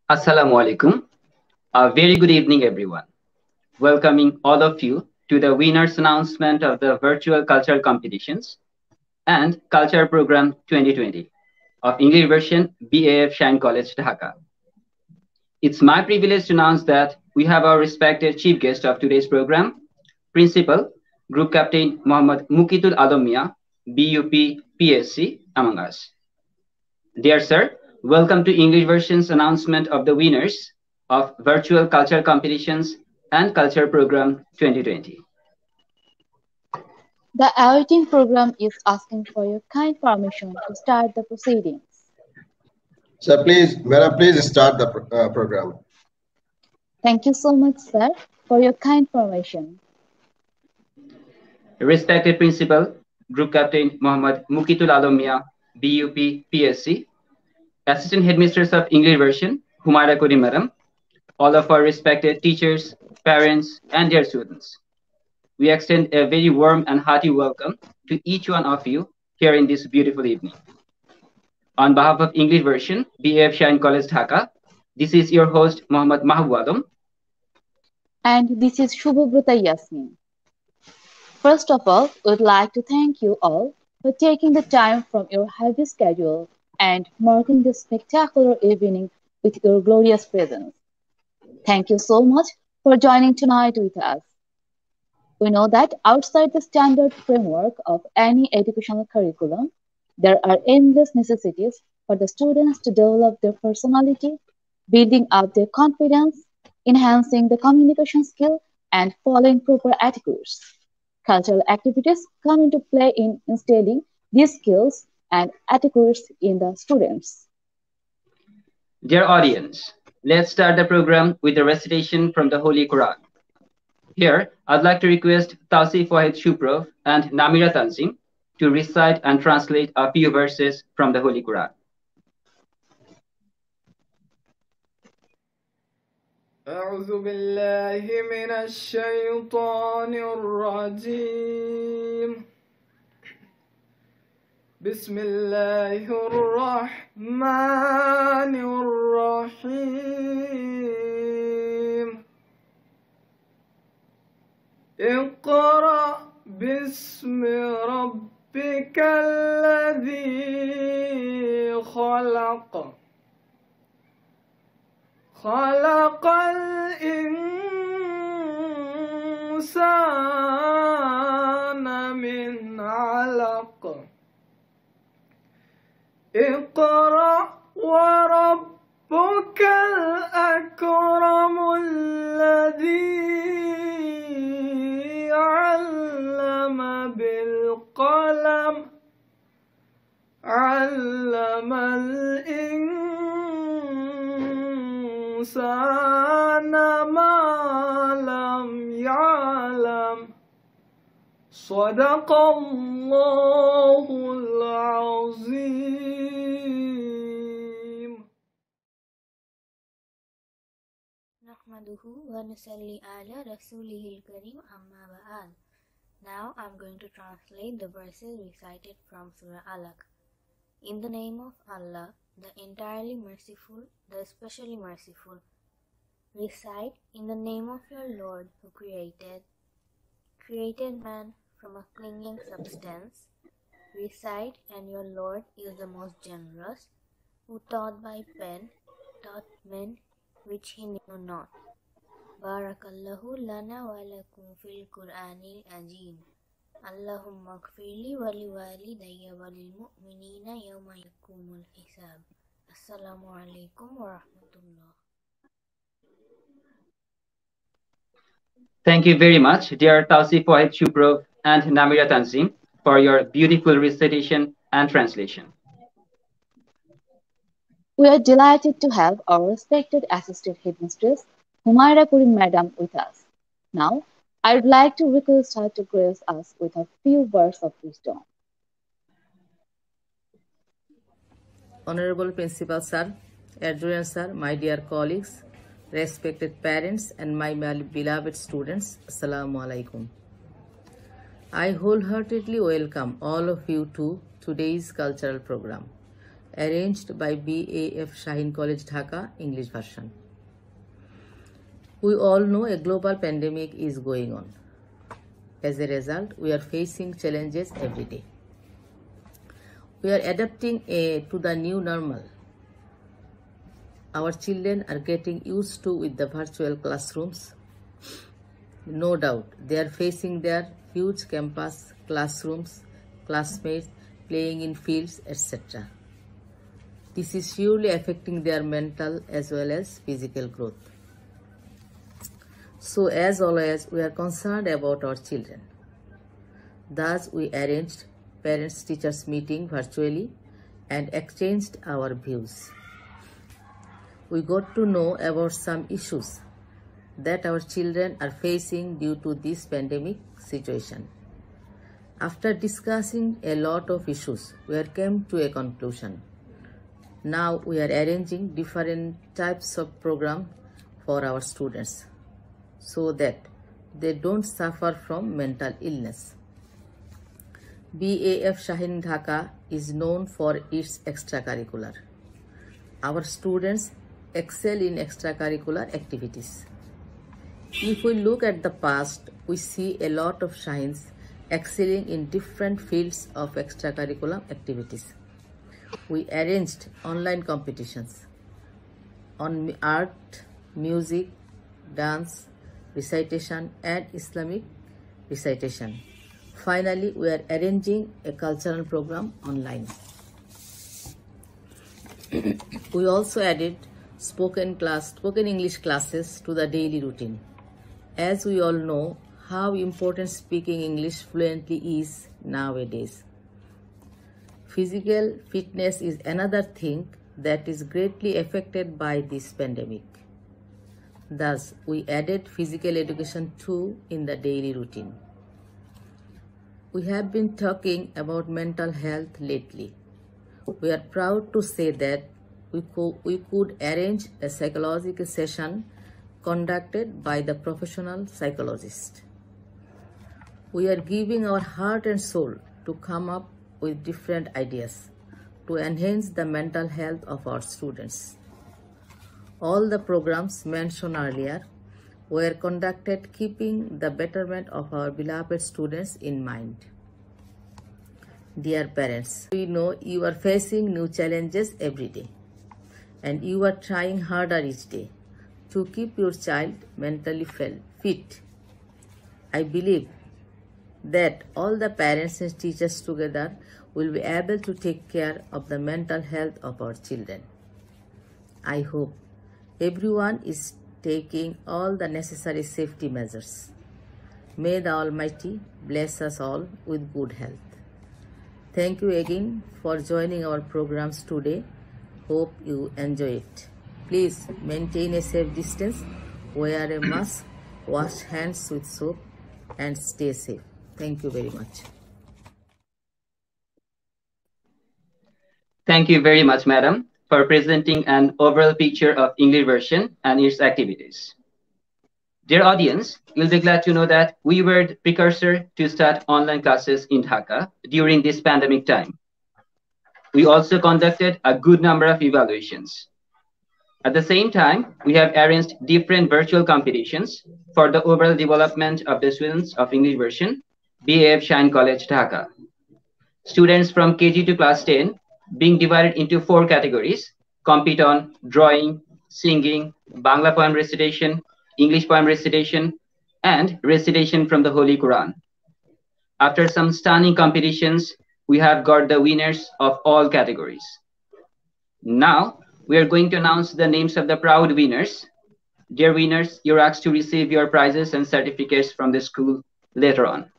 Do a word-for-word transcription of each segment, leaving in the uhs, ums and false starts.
Assalamu alaikum. A very good evening, everyone. Welcoming all of you to the winners announcement of the virtual cultural competitions and culture program twenty twenty of English version B A F Shaheen College Dhaka. It's my privilege to announce that we have our respected chief guest of today's program, Principal, Group Captain Mohammad Mukitul Alamia, B U P P S C, among us. Dear sir, welcome to English version's announcement of the winners of virtual culture competitions and culture program twenty twenty. The auditing program is asking for your kind permission to start the proceedings. Sir, please, madam, please start the pro- uh, program. Thank you so much, sir, for your kind permission. Respected Principal, Group Captain Mohammad Mukitul Alamia, B U P P S C, Assistant Headmistress of English version, Humaira Kodi Madam, all of our respected teachers, parents, and dear students. We extend a very warm and hearty welcome to each one of you here in this beautiful evening. On behalf of English version, B A F Shaheen College Dhaka, this is your host, Mohammad Mahbub And this is Shubhobruta Yasmin. First of all, we'd like to thank you all for taking the time from your heavy schedule and marking this spectacular evening with your glorious presence. Thank you so much for joining tonight with us. We know that outside the standard framework of any educational curriculum, there are endless necessities for the students to develop their personality, building up their confidence, enhancing the communication skill, and following proper etiquettes. Cultural activities come into play in instilling these skills and etiquettes in the students. Dear audience, let's start the program with a recitation from the Holy Quran. Here, I'd like to request Tausif Wahid Shuprov and Namira Tanzim to recite and translate a few verses from the Holy Quran. أعوذ بالله من الشيطان الرجيم بسم الله الرحمن الرحيم اقرأ باسم ربك الذي خلق خلق الإنسان من علق اقرأ وربك الأكرم الذي علم بالقلم علم الإنسان ما لم يعلم صدق الله العظيم نحمده ونصلي على رسوله الكريم أما بعد. Now I'm going to translate the verses recited from Surah Alaq. In the name of Allah, the entirely merciful, the especially merciful. Recite in the name of your Lord who created, created man from a clinging substance. Recite, and your Lord is the most generous, who taught by pen, taught men which he knew not. Barakallahu lana wa lakum fil Qur'anil Azim. Allahumma gfirli wa liwalidayya wa lil mu'minina yawma yakumul hisab. Assalamu alaikum wa rahmatullah. Thank you very much, dear Tausif Wahid Shuprov and Namira Tanzim, for your beautiful recitation and translation. We are delighted to have our respected Assistant Headmistress, Humaira Kurim Madam, with us. Now, I would like to request her to grace us with a few words of wisdom. Honorable Principal Sir, Adjourned Sir, my dear colleagues, respected parents, and my beloved students, Assalamu alaikum. I wholeheartedly welcome all of you to today's cultural program. arranged by B A F Shaheen College Dhaka, English version. We all know a global pandemic is going on. As a result, we are facing challenges every day. We are adapting a, to the new normal. Our children are getting used to with the virtual classrooms. No doubt, they are facing their huge campus, classrooms, classmates, playing in fields, et cetera. This is surely affecting their mental as well as physical growth. So as always, we are concerned about our children. Thus, we arranged parents-teachers meeting virtually and exchanged our views. We got to know about some issues that our children are facing due to this pandemic situation. After discussing a lot of issues, we came to a conclusion. Now we are arranging different types of programs for our students so that they don't suffer from mental illness. B A F Shaheen Dhaka is known for its extracurricular. Our students excel in extracurricular activities. If we look at the past, we see a lot of Shaheens excelling in different fields of extracurricular activities. We arranged online competitions on art, music, dance, recitation, and Islamic recitation. Finally, we are arranging a cultural program online. We also added spoken class, spoken English classes to the daily routine. As we all know how important speaking English fluently is nowadays. Physical fitness is another thing that is greatly affected by this pandemic. Thus, we added physical education too in the daily routine. We have been talking about mental health lately. We are proud to say that we could, we could arrange a psychological session conducted by the professional psychologist. We are giving our heart and soul to come up with different ideas to enhance the mental health of our students. All the programs mentioned earlier were conducted keeping the betterment of our beloved students in mind. Dear parents, we know you are facing new challenges every day and you are trying harder each day to keep your child mentally fit. I believe that all the parents and teachers together will be able to take care of the mental health of our children. I hope everyone is taking all the necessary safety measures. May the Almighty bless us all with good health. Thank you again for joining our programs today. Hope you enjoy it. Please maintain a safe distance, wear a mask, wash hands with soap, and stay safe. Thank you very much. Thank you very much, madam, for presenting an overall picture of English version and its activities. Dear audience, you'll be glad to know that we were the precursor to start online classes in Dhaka during this pandemic time. We also conducted a good number of evaluations. At the same time, we have arranged different virtual competitions for the overall development of the students of English version, B A F Shaheen College Dhaka. Students from K G to class ten, being divided into four categories, compete on drawing, singing, Bangla poem recitation, English poem recitation, and recitation from the Holy Qu'ran. After some stunning competitions, we have got the winners of all categories. Now, we are going to announce the names of the proud winners. Dear winners, you're asked to receive your prizes and certificates from the school later on.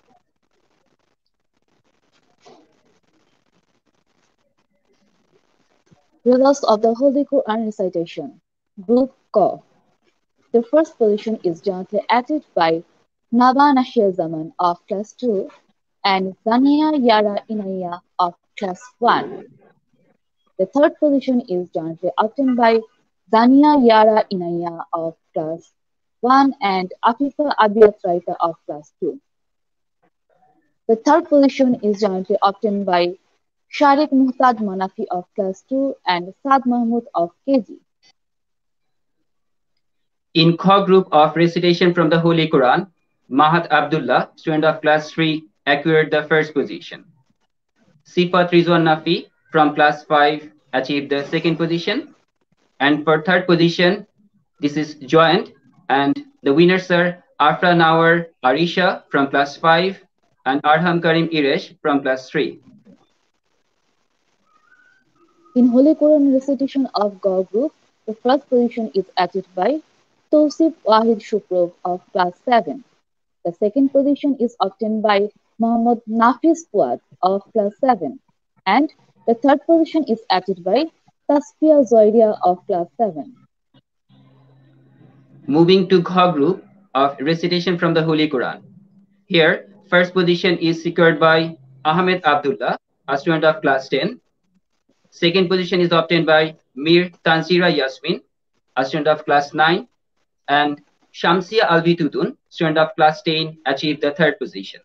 Results of the Holy Quran recitation. Group Q. The first position is jointly acted by Naba Nashir Zaman of class two and Zania Yara Inaya of class one. The third position is jointly obtained by Zania Yara Inaya of class one and Afifa Abiyat Raita of class two. The third position is jointly obtained by Sharik Muhtad Manafi of Class two, and Saad Mahmood of K G. In Kh group of Recitation from the Holy Quran, Mahat Abdullah, student of Class three, acquired the first position. Sifat Rizwan Nafi from Class five achieved the second position. And for third position, this is joint, and the winners are Afra Nawar Arisha from Class five and Arham Karim Iresh from Class three. In Holy Quran recitation of Gaur group, the first position is achieved by Tausif Wahid Shukrov of Class seven. The second position is obtained by Mohammad Nafis Fuad of Class seven. And the third position is achieved by Tasfiya Zoiria of Class seven. Moving to Kh group of Recitation from the Holy Quran. Here, first position is secured by Ahmed Abdullah, a student of Class ten. Second position is obtained by Mir Tansira Yasmin, a student of Class nine. And Shamsia Alvi Tutun, student of Class ten, achieved the third position.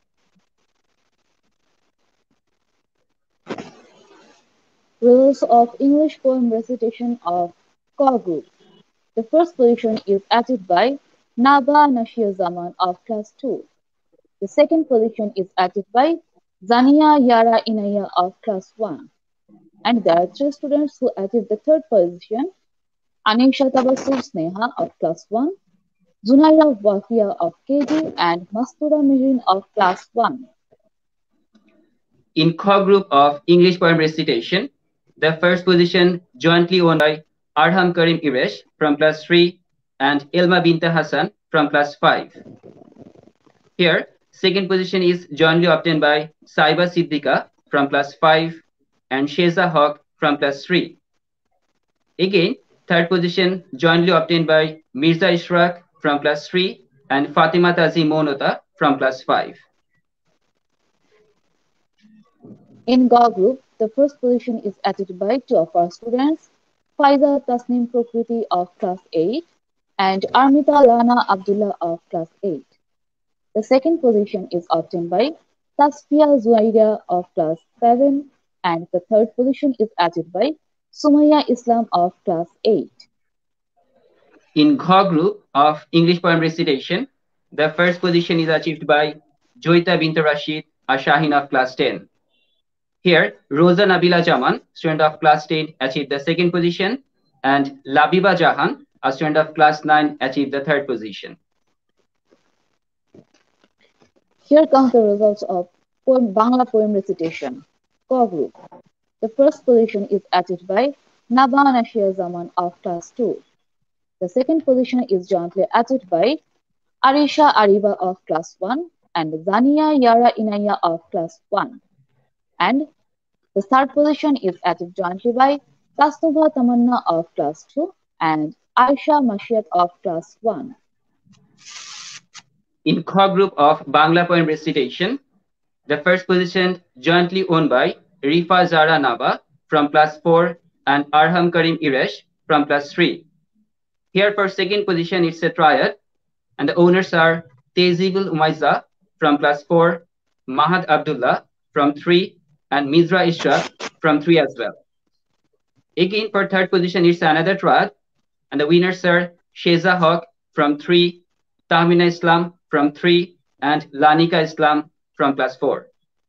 Rules of English poem recitation of Core group. The first position is achieved by Naba Nashir Zaman of Class two. The second position is achieved by Zania Yara Inaya of Class one. And there are three students who achieved the third position: Anisha Tabassum Sneha of Class one, Zunaira Wafia of K G, and Mastura Mihrin of Class one. In Kh group of English poem recitation, the first position jointly owned by Arham Karim Iresh from Class three and Ilma Binta Hassan from Class five. Here, second position is jointly obtained by Saiba Siddiqa from Class five and Sheza Haq from Class three. Again, third position jointly obtained by Mirza Ishraq from Class three and Fatima Tazi Monota from Class five. In Gaur group, the first position is achieved by two of our students, Faiza Tasnim Prokriti of Class eight and Armita Lana Abdullah of Class eight. The second position is obtained by Tasfiya Zuaida of Class seven, and the third position is achieved by Sumaya Islam of Class eight. In Gha group of English poem recitation, the first position is achieved by Joita bint Rashid, a Shaheen of Class ten. Here, Rosa Nabila Jaman, student of Class ten, achieved the second position, and Labiba Jahan, a student of Class nine, achieved the third position. Here come the results of poem, Bangla poem recitation. Core group. The first position is achieved by Naba Nashir Zaman of Class two. The second position is jointly achieved by Arisha Ariba of Class one and Zania Yara Inaya of Class one. And the third position is achieved jointly by Tasnuba Tamanna of Class two and Aisha Mashiat of Class one. In Kha group of Bangla poem recitation, the first position jointly owned by Rifa Zara Naba from Class four and Arham Karim Iresh from Class three. Here for second position it's a triad, and the owners are Tezibul Umayza from Class four, Mahad Abdullah from three, and Mizra Ishraq from three as well. Again for third position it's another triad, and the winners are Sheza Haq from three, Tahmina Islam from three, and Lanika Islam from Class four.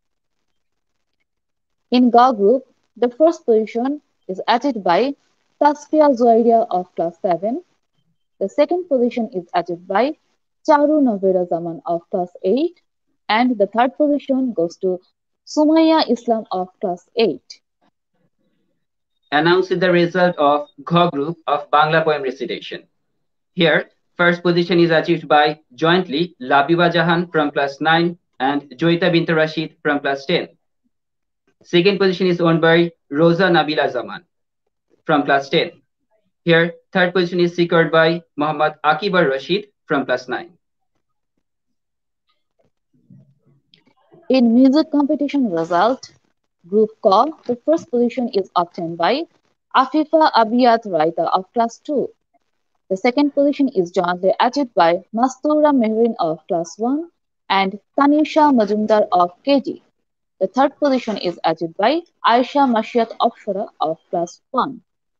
In Gaur group, the first position is achieved by Tasfiya Zoiria of Class seven. The second position is achieved by Charu Navera Zaman of Class eight, and the third position goes to Sumaya Islam of Class eight. Announced the result of Gha group of Bangla poem recitation. Here, first position is achieved by jointly Labiba Jahan from Class nine and Joita bint Rashid from Class ten. Second position is owned by Rosa Nabila Zaman from Class ten. Here, third position is secured by Muhammad Akibar Rashid from Class nine. In music competition result, Group Q, the first position is obtained by Afifa Abiyat Raita of Class two. The second position is jointly achieved by Mastura Mehrin of Class one and Tanisha Majumdar of K G. The third position is achieved by Aisha Mashiat Akshara of class one.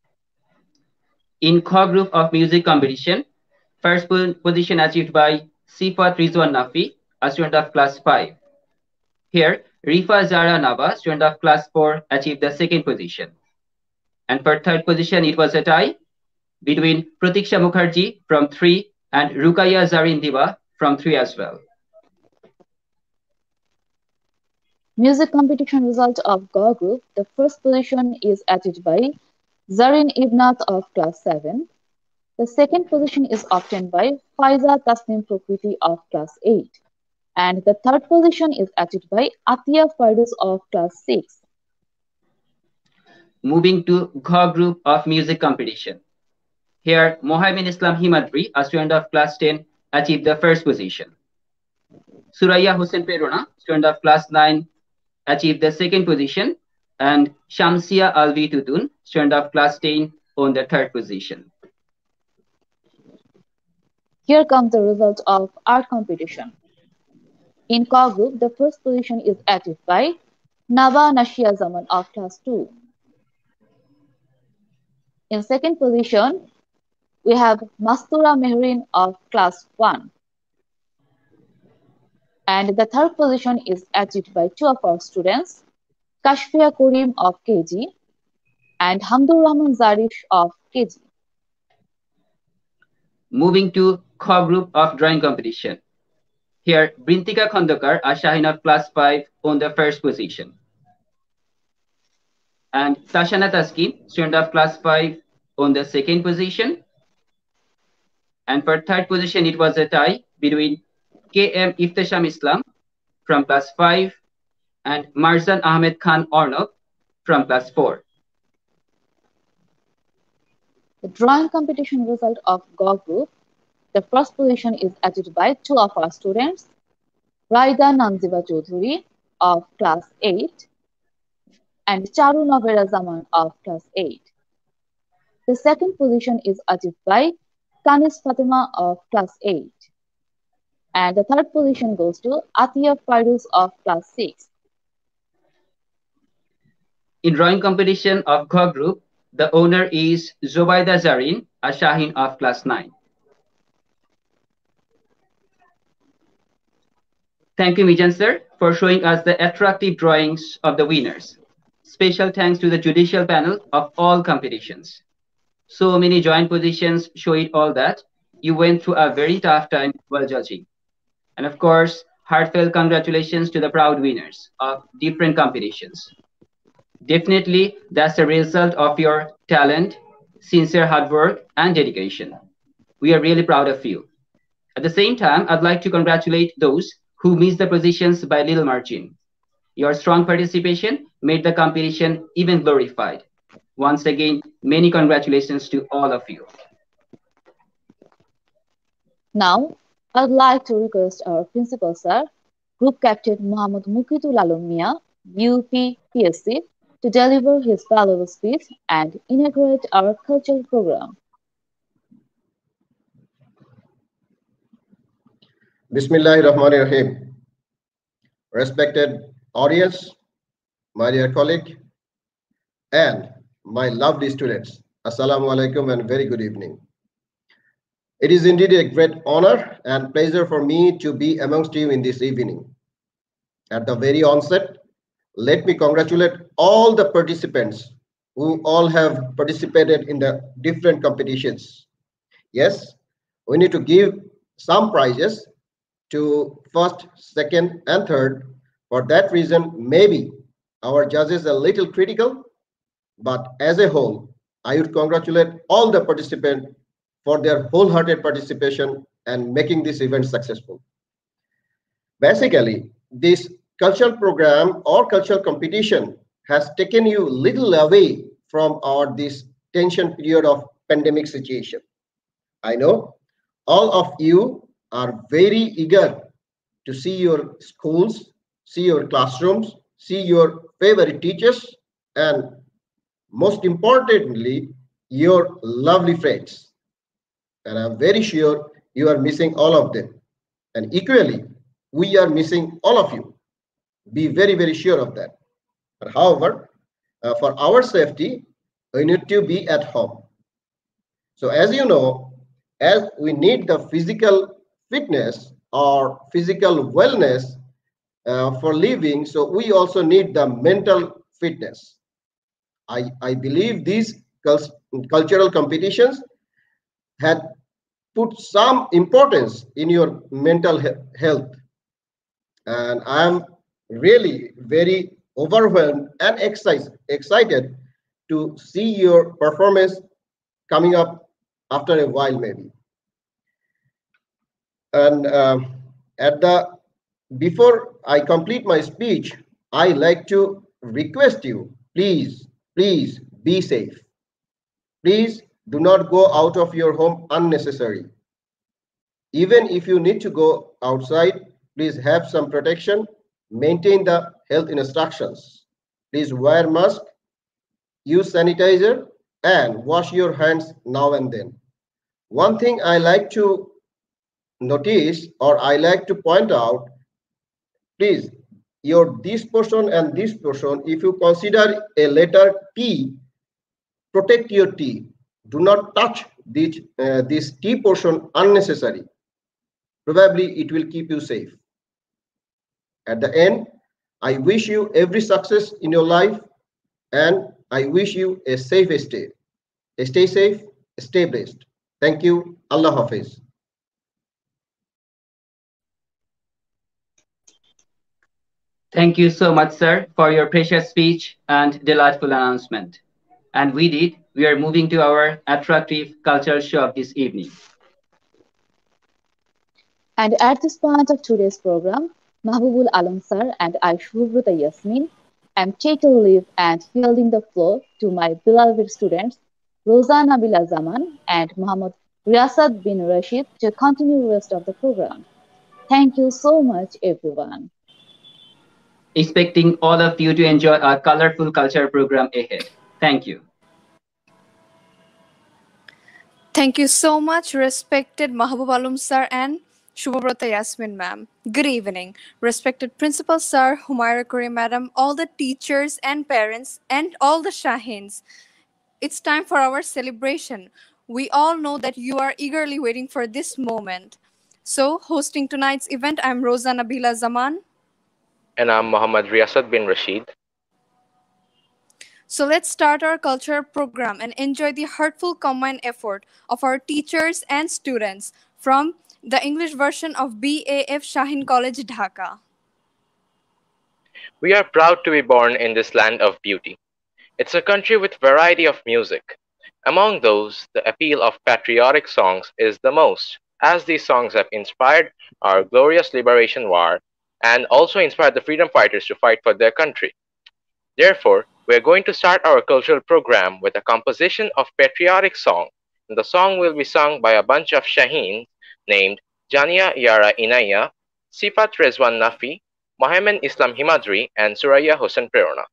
In Kha group of music competition, first position achieved by Sifat Rizwan Nafi, a student of class five. Here, Rifa Zara Nava, student of class four, achieved the second position. And for third position, it was a tie between Pratiksha Mukherjee from three and Rukaya Zarin Diba from three as well. Music competition result of Ga group. The first position is achieved by Zarin Ibnat of class seven. The second position is obtained by Faiza Tasnim Prokriti of class eight. And the third position is achieved by Atia Fardus of class six. Moving to Gha group of music competition. Here, Mohamed Islam Himadri, a student of class ten, achieved the first position. Suraya Hussein Perona, student of class nine, achieved the second position. And Shamsia Alvi Tutun, student of class ten, on the third position. Here comes the result of art competition. In Ka group, the first position is achieved by Nava Nashia Zaman of class two. In second position, we have Mastura Mehrin of class one. And the third position is achieved by two of our students, Kashfia Karim of K G and Hamdur Rahman Zarish of K G. Moving to Kha group of drawing competition. Here, Brintika Khandokar, a Shaheen of class five, on the first position. And Tashana Taskin, student of class five, on the second position. And for third position, it was a tie between K M Iftesham Islam from class five and Marzan Ahmed Khan Ornok from class four. The drawing competition result of Ga group. The first position is achieved by two of our students, Raida Nanziba Chaudhuri of class eight and Charu Navera Zaman of class eight. The second position is achieved by Kanis Fatima of class eight. And the third position goes to Atia Fairuz of class six. In drawing competition of Gha group, the owner is Zobaida Zarin, a Shaheen of class nine. Thank you, Mijan sir, for showing us the attractive drawings of the winners. Special thanks to the judicial panel of all competitions. So many joint positions show it all that you went through a very tough time while judging. And of course, heartfelt congratulations to the proud winners of different competitions. Definitely, that's the result of your talent, sincere hard work, and dedication. We are really proud of you. At the same time, I'd like to congratulate those who missed the positions by little margin. Your strong participation made the competition even glorified. Once again, many congratulations to all of you. Now, I'd like to request our principal sir, Group Captain Muhammad Mukitul Alam Mia, U P P S C, to deliver his valuable speech and inaugurate our cultural program. Bismillahirrahmanirrahim. Respected audience, my dear colleague, and my lovely students, Assalamu alaikum and very good evening. It is indeed a great honor and pleasure for me to be amongst you in this evening. At the very onset, let me congratulate all the participants who all have participated in the different competitions. Yes, we need to give some prizes to first, second, and third. For that reason, maybe our judges are a little critical, but as a whole, I would congratulate all the participants for their wholehearted participation and making this event successful. Basically, this cultural program or cultural competition has taken you little away from our this tension period of pandemic situation. I know all of you are very eager to see your schools, see your classrooms, see your favorite teachers, and most importantly, your lovely friends. And I'm very sure you are missing all of them. And equally, we are missing all of you. Be very, very sure of that. But however, uh, for our safety, we need to be at home. So as you know, as we need the physical fitness or physical wellness uh, for living, so we also need the mental fitness. I, I believe these cultural competitions had put some importance in your mental he health. And I'm really very overwhelmed and excited, excited to see your performance coming up after a while maybe. And uh, at the before I complete my speech, I like to request you, please, please be safe. Please do not go out of your home unnecessarily. Even if you need to go outside, please have some protection, maintain the health instructions. Please wear mask, use sanitizer, and wash your hands now and then. One thing I like to notice, or I like to point out, please, your this portion and this portion, if you consider a letter T, protect your T. Do not touch this, uh, this T portion unnecessary. Probably it will keep you safe. At the end, I wish you every success in your life, and I wish you a safe stay. Stay safe, stay blessed. Thank you. Allah Hafiz. Thank you so much, sir, for your precious speech and delightful announcement. And with it, we are moving to our attractive cultural show of this evening. And at this point of today's program, Mahbubul Alam sir and I, Shubhruta Yasmin, am taking leave and yielding the floor to my beloved students, Rozana Bila Zaman and Muhammad Riyasat bin Rashid, to continue the rest of the program. Thank you so much, everyone. Expecting all of you to enjoy our colorful culture program ahead. Thank you. Thank you so much, respected Mahbub Alam sir and Shubhabrata Yasmin ma'am. Good evening, respected Principal Sir, Humaira Kuri madam, all the teachers and parents, and all the Shaheens. It's time for our celebration. We all know that you are eagerly waiting for this moment. So, hosting tonight's event, I'm Rozana Bila Zaman. And I'm Muhammad Riyasat bin Rashid. So let's start our culture program and enjoy the heartful combined effort of our teachers and students from the English version of B A F Shaheen College Dhaka. We are proud to be born in this land of beauty. It's a country with variety of music. Among those, the appeal of patriotic songs is the most, as these songs have inspired our glorious liberation war and also inspired the freedom fighters to fight for their country. Therefore, we are going to start our cultural program with a composition of patriotic song. And the song will be sung by a bunch of Shaheens named Jania Yara Inaya, Sifat Rezwan Nafi, Mohammed Islam Himadri, and Suraya Hossein Prerona.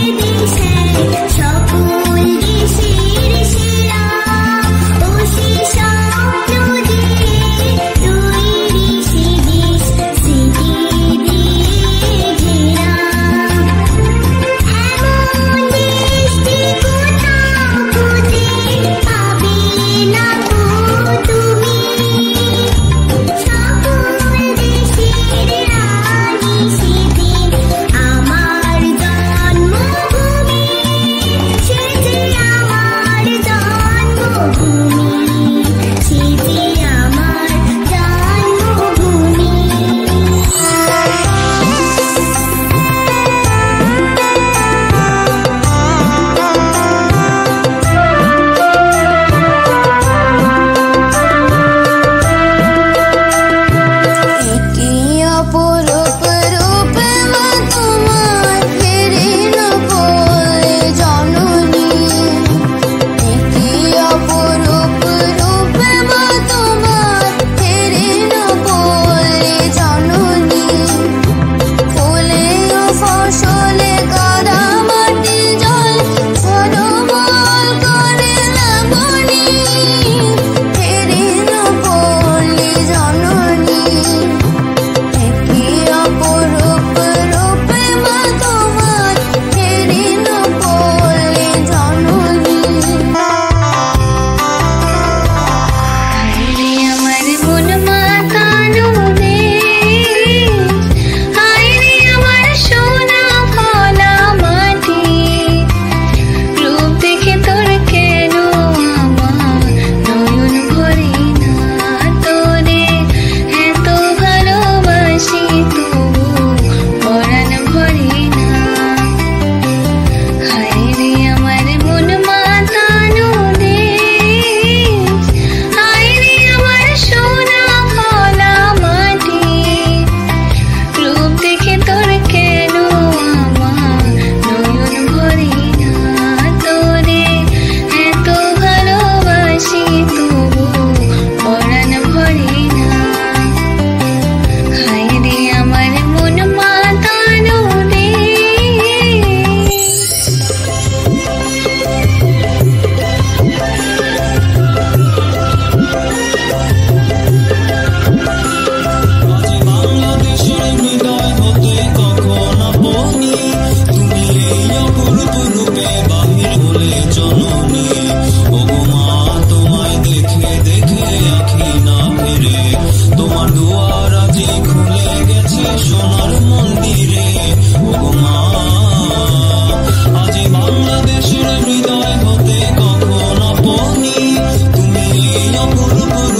She's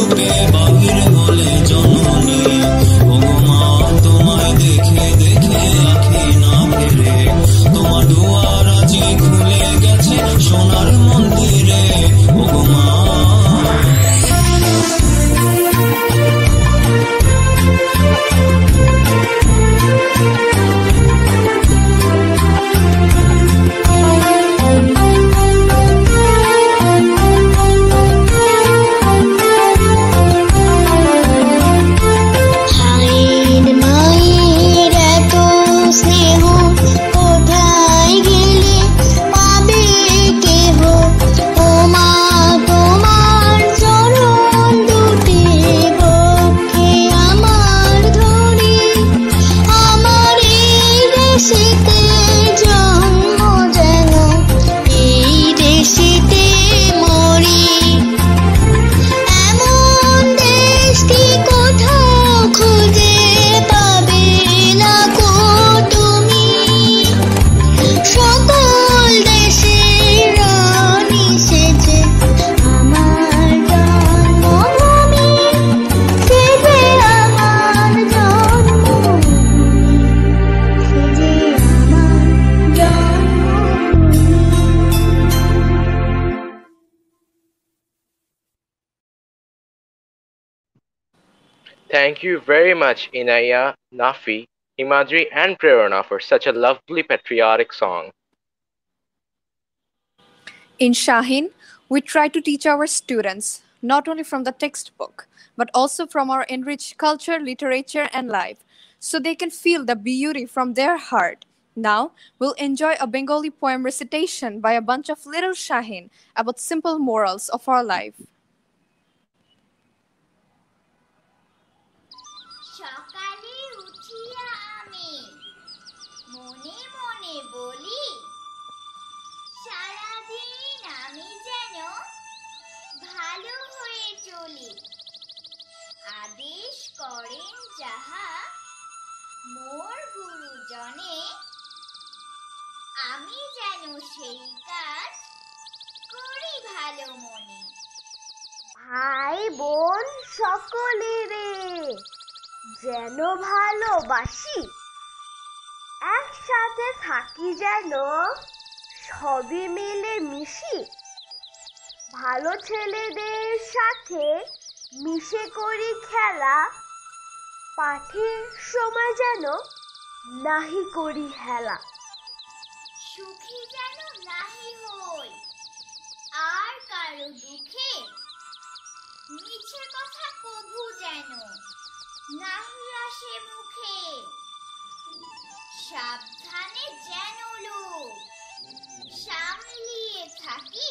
Thank you very much, Inaya, Nafi, Himadri, and Prerana for such a lovely patriotic song. In Shaheen, we try to teach our students not only from the textbook, but also from our enriched culture, literature, and life, so they can feel the beauty from their heart. Now, we'll enjoy a Bengali poem recitation by a bunch of little Shaheen about simple morals of our life. সকালে উঠিয়া আমি মনে মনে বলি সারাদিন আমি যেন ভালো হয়ে চলি আদেশ করেন যাহা মোর গুরুজনে আমি যেন সেই কাজ করি ভালো মনে ভাই বোন সকলেরে যেন ভালোবাসি একসাথে থাকি যেন সবই মিলে মিশি ভালো ছেলেদের সাথে মিশে করি খেলা পাঠের সময় যেন নাহি করি হেলা সুখী যেন নাহি হই আর কারো দুঃখে মিছে কথা কভু যেন নাহি আসে মুখে সাবধানে যেন লোক সামলিয়ে থাকি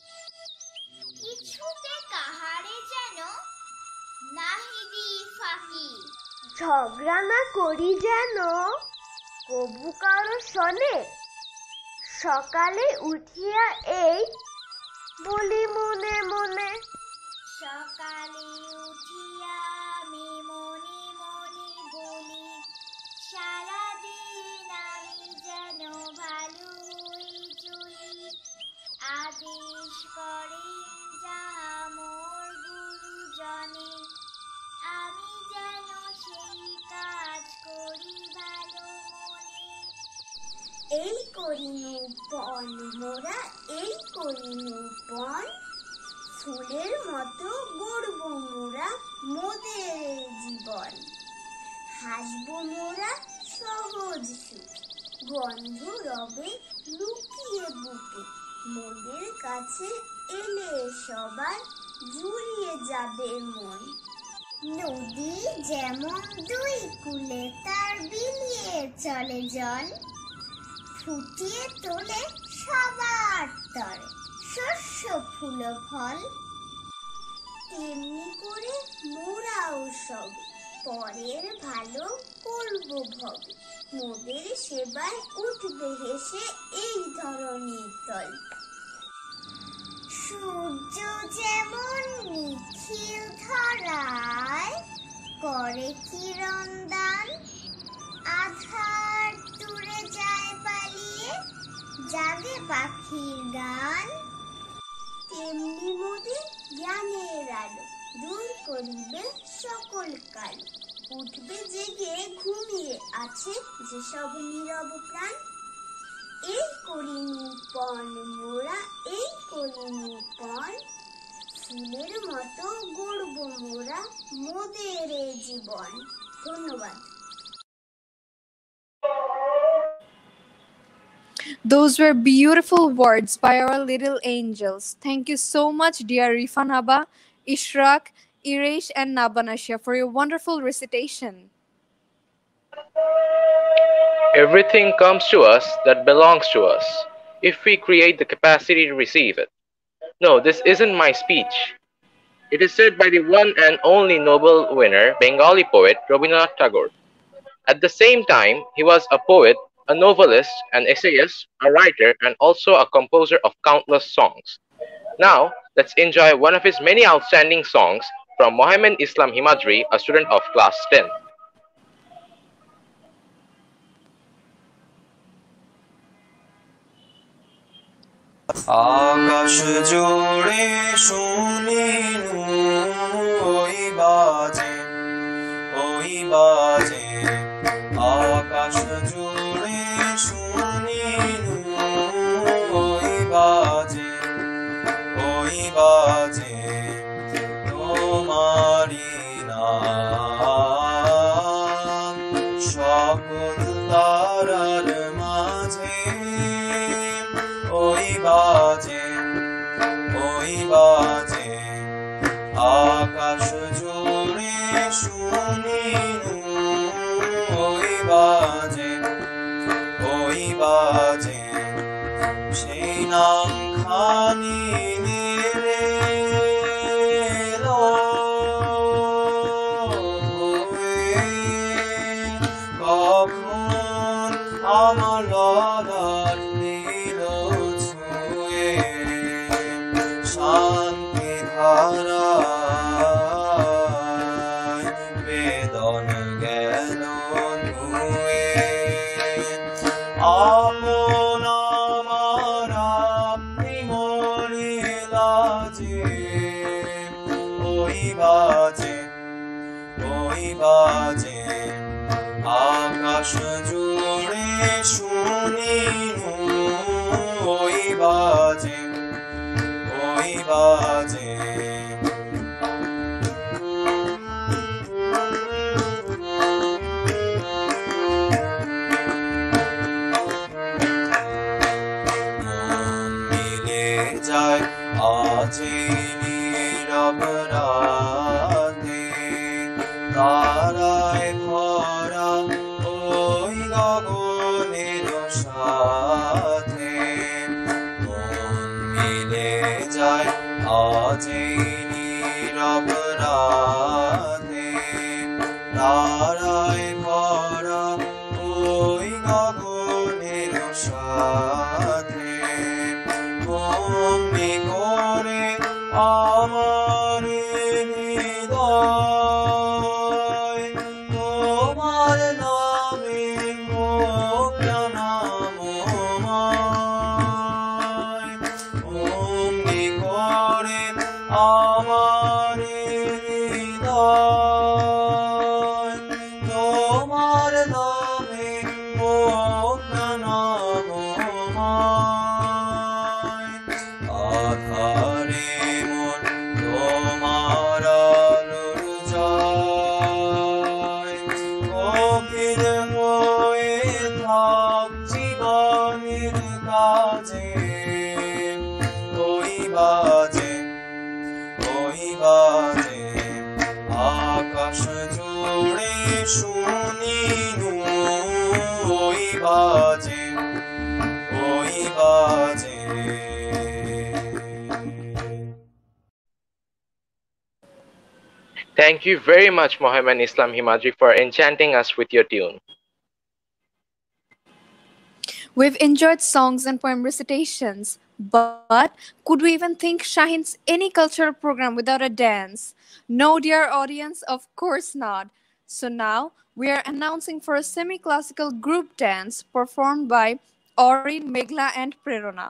কিছুতে কাহারে যেন নাহি দি ফাঁকি ঝগড়া না করি যেন কবু কারো শোনে সকালে উঠিয়া এই বলি মনে মনে সকালে উঠিয়া আমি মনে মনে বলি সারাদিন আমি যেন ভালো হয়ে চলি আদেশ করেন যাহা মোর গুরুজনে আমি যেন সেই কাজ করি ভালো মনে এই করিনু বন মোরা এই করিনু বন ফুলের মতো গড়ব মোরা মোদের জীবন হাসব মোরা সহজ সুখ গন্ধ রবে লুকিয়ে বুকে মোদের কাছে এলে সবার জুড়িয়ে যাবে মন নদী যেমন দুই কূলে তার বিলিয়ে চলে জল ফুটিয়ে তোলে সবার তরে শস্য ফুল ফল তেমনি করে মোরাও সব পরের ভালো করব ভবে মোদের সেবায় উঠবে হেসে এই ধরনের তল সূর্য যেমন নিখিল ধরায় করে কিরণ দান আধার দূরে যায় পালিয়ে জাগে পাখির গান তেমনি মোদের জ্ঞানের আলো দূর করিবে সকল কাল। উঠবে জেগে ঘুমিয়ে আছে যেসব নীরব প্রাণ। এই করি নিপন মোরা, এই করি নিপন, ফুলের মতো গড়ব মোরা মোদের এ জীবন। ধন্যবাদ। Those were beautiful words by our little angels. Thank you so much, dear Rifanaba, Ishraq, Irish, and Nabanasha for your wonderful recitation. Everything comes to us that belongs to us, if we create the capacity to receive it. No, this isn't my speech. It is said by the one and only Nobel winner, Bengali poet Rabindranath Tagore. At the same time, he was a poet, a novelist, an essayist, a writer, and also a composer of countless songs. Now, let's enjoy one of his many outstanding songs from Mohammed Islam Himadri, a student of class ten. আকাশ জোড়ে শুনিনু ওই বাজে ওই বাজে, আকাশ জোড়ে শুনিনু ওই বাজে ওই বাজে, তোমারি নাম সকল তারার মাঝে, ওই বাজে ওই বাজে, আকাশ জুড়ে শুনিনু ওই বাজে ওই বাজে, সেই নাম খানি নিলে কখন আমার ললাট নীল ছুঁয়ে, শান্তি ধারায় বেদন গেল ধুয়ে, আপন আমার আপনি মরিলা যে, ওই বাজে ওই বাজে, আকাশ জুড়ে শুনিনু ওই বাজে ওই বাজে। মন মিলে যায় আজি নীরব রাতে, তারায় ভরা ওই গগনের সাথে, মন মিলে যায় আজ এই নীরব রাতে, তারায় ভরা ওই গগনের সাথে, অমনি করে আমার হৃদয় তোমার নামে মোক্তানাময়, অমনি করে আমার হৃদয় তোমার নামে মোক্তানাময়, আধারে মন তোমার আলোর যায়, গভীর হয়ে থাক জীবনের কাজে, ওই বাজে ওই বাজে, আকাশ জুড়ে শুনিনু ওই বাজে ওই বাজে। Thank you very much, Mohammed Islam Himadri, for enchanting us with your tune. We've enjoyed songs and poem recitations, but could we even think Shaheen's any cultural program without a dance? No, dear audience, of course not. So now we are announcing for a semi-classical group dance performed by Ori, Megla, and Prerona.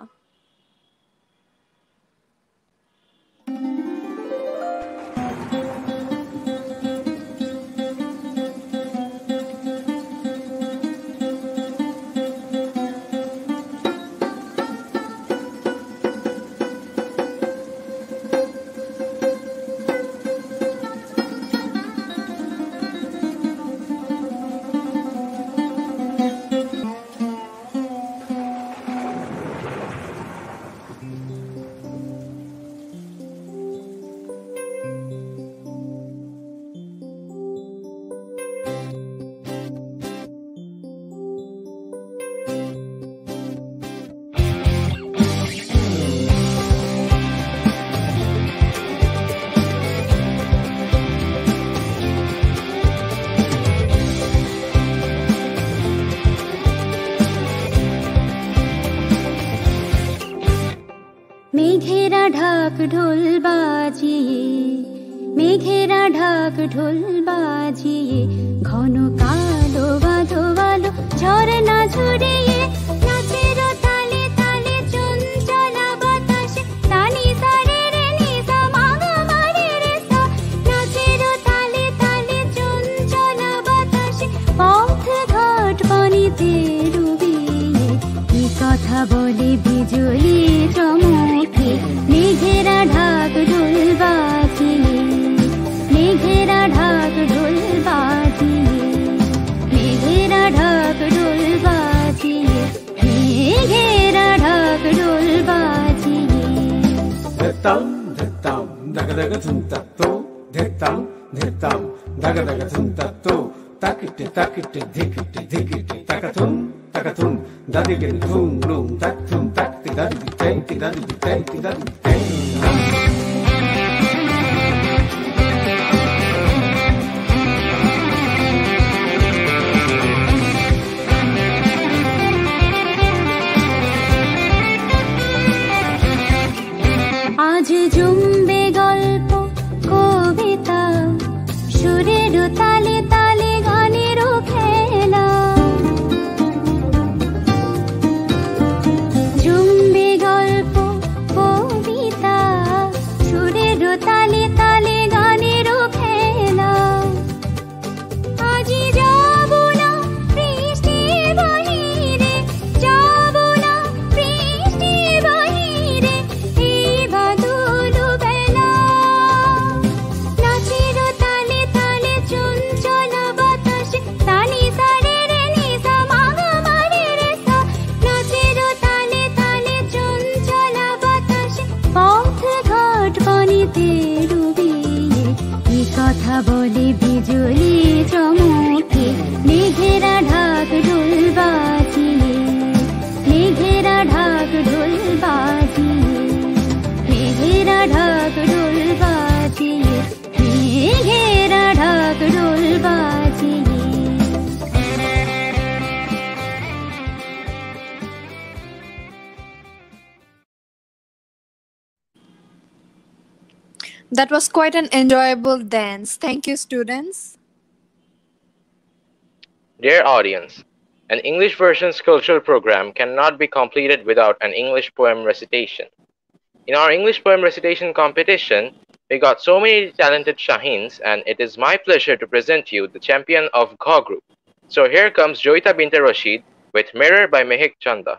ঢাক ঢোল বাজিয়ে মেঘেরা ঢাক ঢোল বাজিয়ে ঘন কালো বাঁধো বালো ঝরনা ঝরিয়ে নাচের তালে তালে চঞ্চলা বাতাসে সানি সারে রে নি সা মা গা মা রে রে সা নাচের তালে তালে চঞ্চলা বাতাসে পথ ঘাট পানিতে ডুবিয়ে কি কথা বলে বিজলি চমকে মেঘেরা ঢাক ঢোল বাজিয়ে মেঘেরা ঢাক ঢোল বাজিয়ে মেঘেরা ঢাক ঢোল বাজিয়ে মেঘেরা ঢাক ঢোল বাজিয়ে ধিতাম ধিতাম দাগা দাগা ধুম তাতো ধিতাম ধিতাম দাগা দাগা ধুম তাতো তাকিটে তাকিটে ধিকিটে ধিকিটে তাকাথুম তাকাথুম দাদিকে ধুম লুম তাক ধুম তাকতে দাদি তাই দাদি তাই দাদি তাই আজ জমবে গল্প কবিতা সুরের তালে তালে গানেরও খেলা জমবে গল্প কবিতা সুরের তালে তালে গানেরও খেলা আজি যাব না বৃষ্টির বাহিরে যাব না বৃষ্টির বাহিরে এই বাদল বেলা নাচের তালে তালে চঞ্চলা বাতাসে সানি সারে রে নি সা মা গা মা রে রে সা নাচের তালে তালে চঞ্চলা বাতাসে পথ ঘাট পানিতে ডুবিয়ে কি কথা বলে বিজলি চমকে মেঘেরা ঢাক ঢোল বাজিয়ে মেঘেরা ঢাক ঢোল বাজিয়ে মেঘেরা ঢাক ঢোল বাজিয়ে মেঘেরা ঢাক ঢোল বাজিয়ে That was quite an enjoyable dance. Thank you, students. Dear audience, an English version's cultural program cannot be completed without an English poem recitation. In our English poem recitation competition, we got so many talented Shaheens, and it is my pleasure to present you the champion of Gha group. So here comes Joita Binte Rashid with Mirror by Mehik Chanda.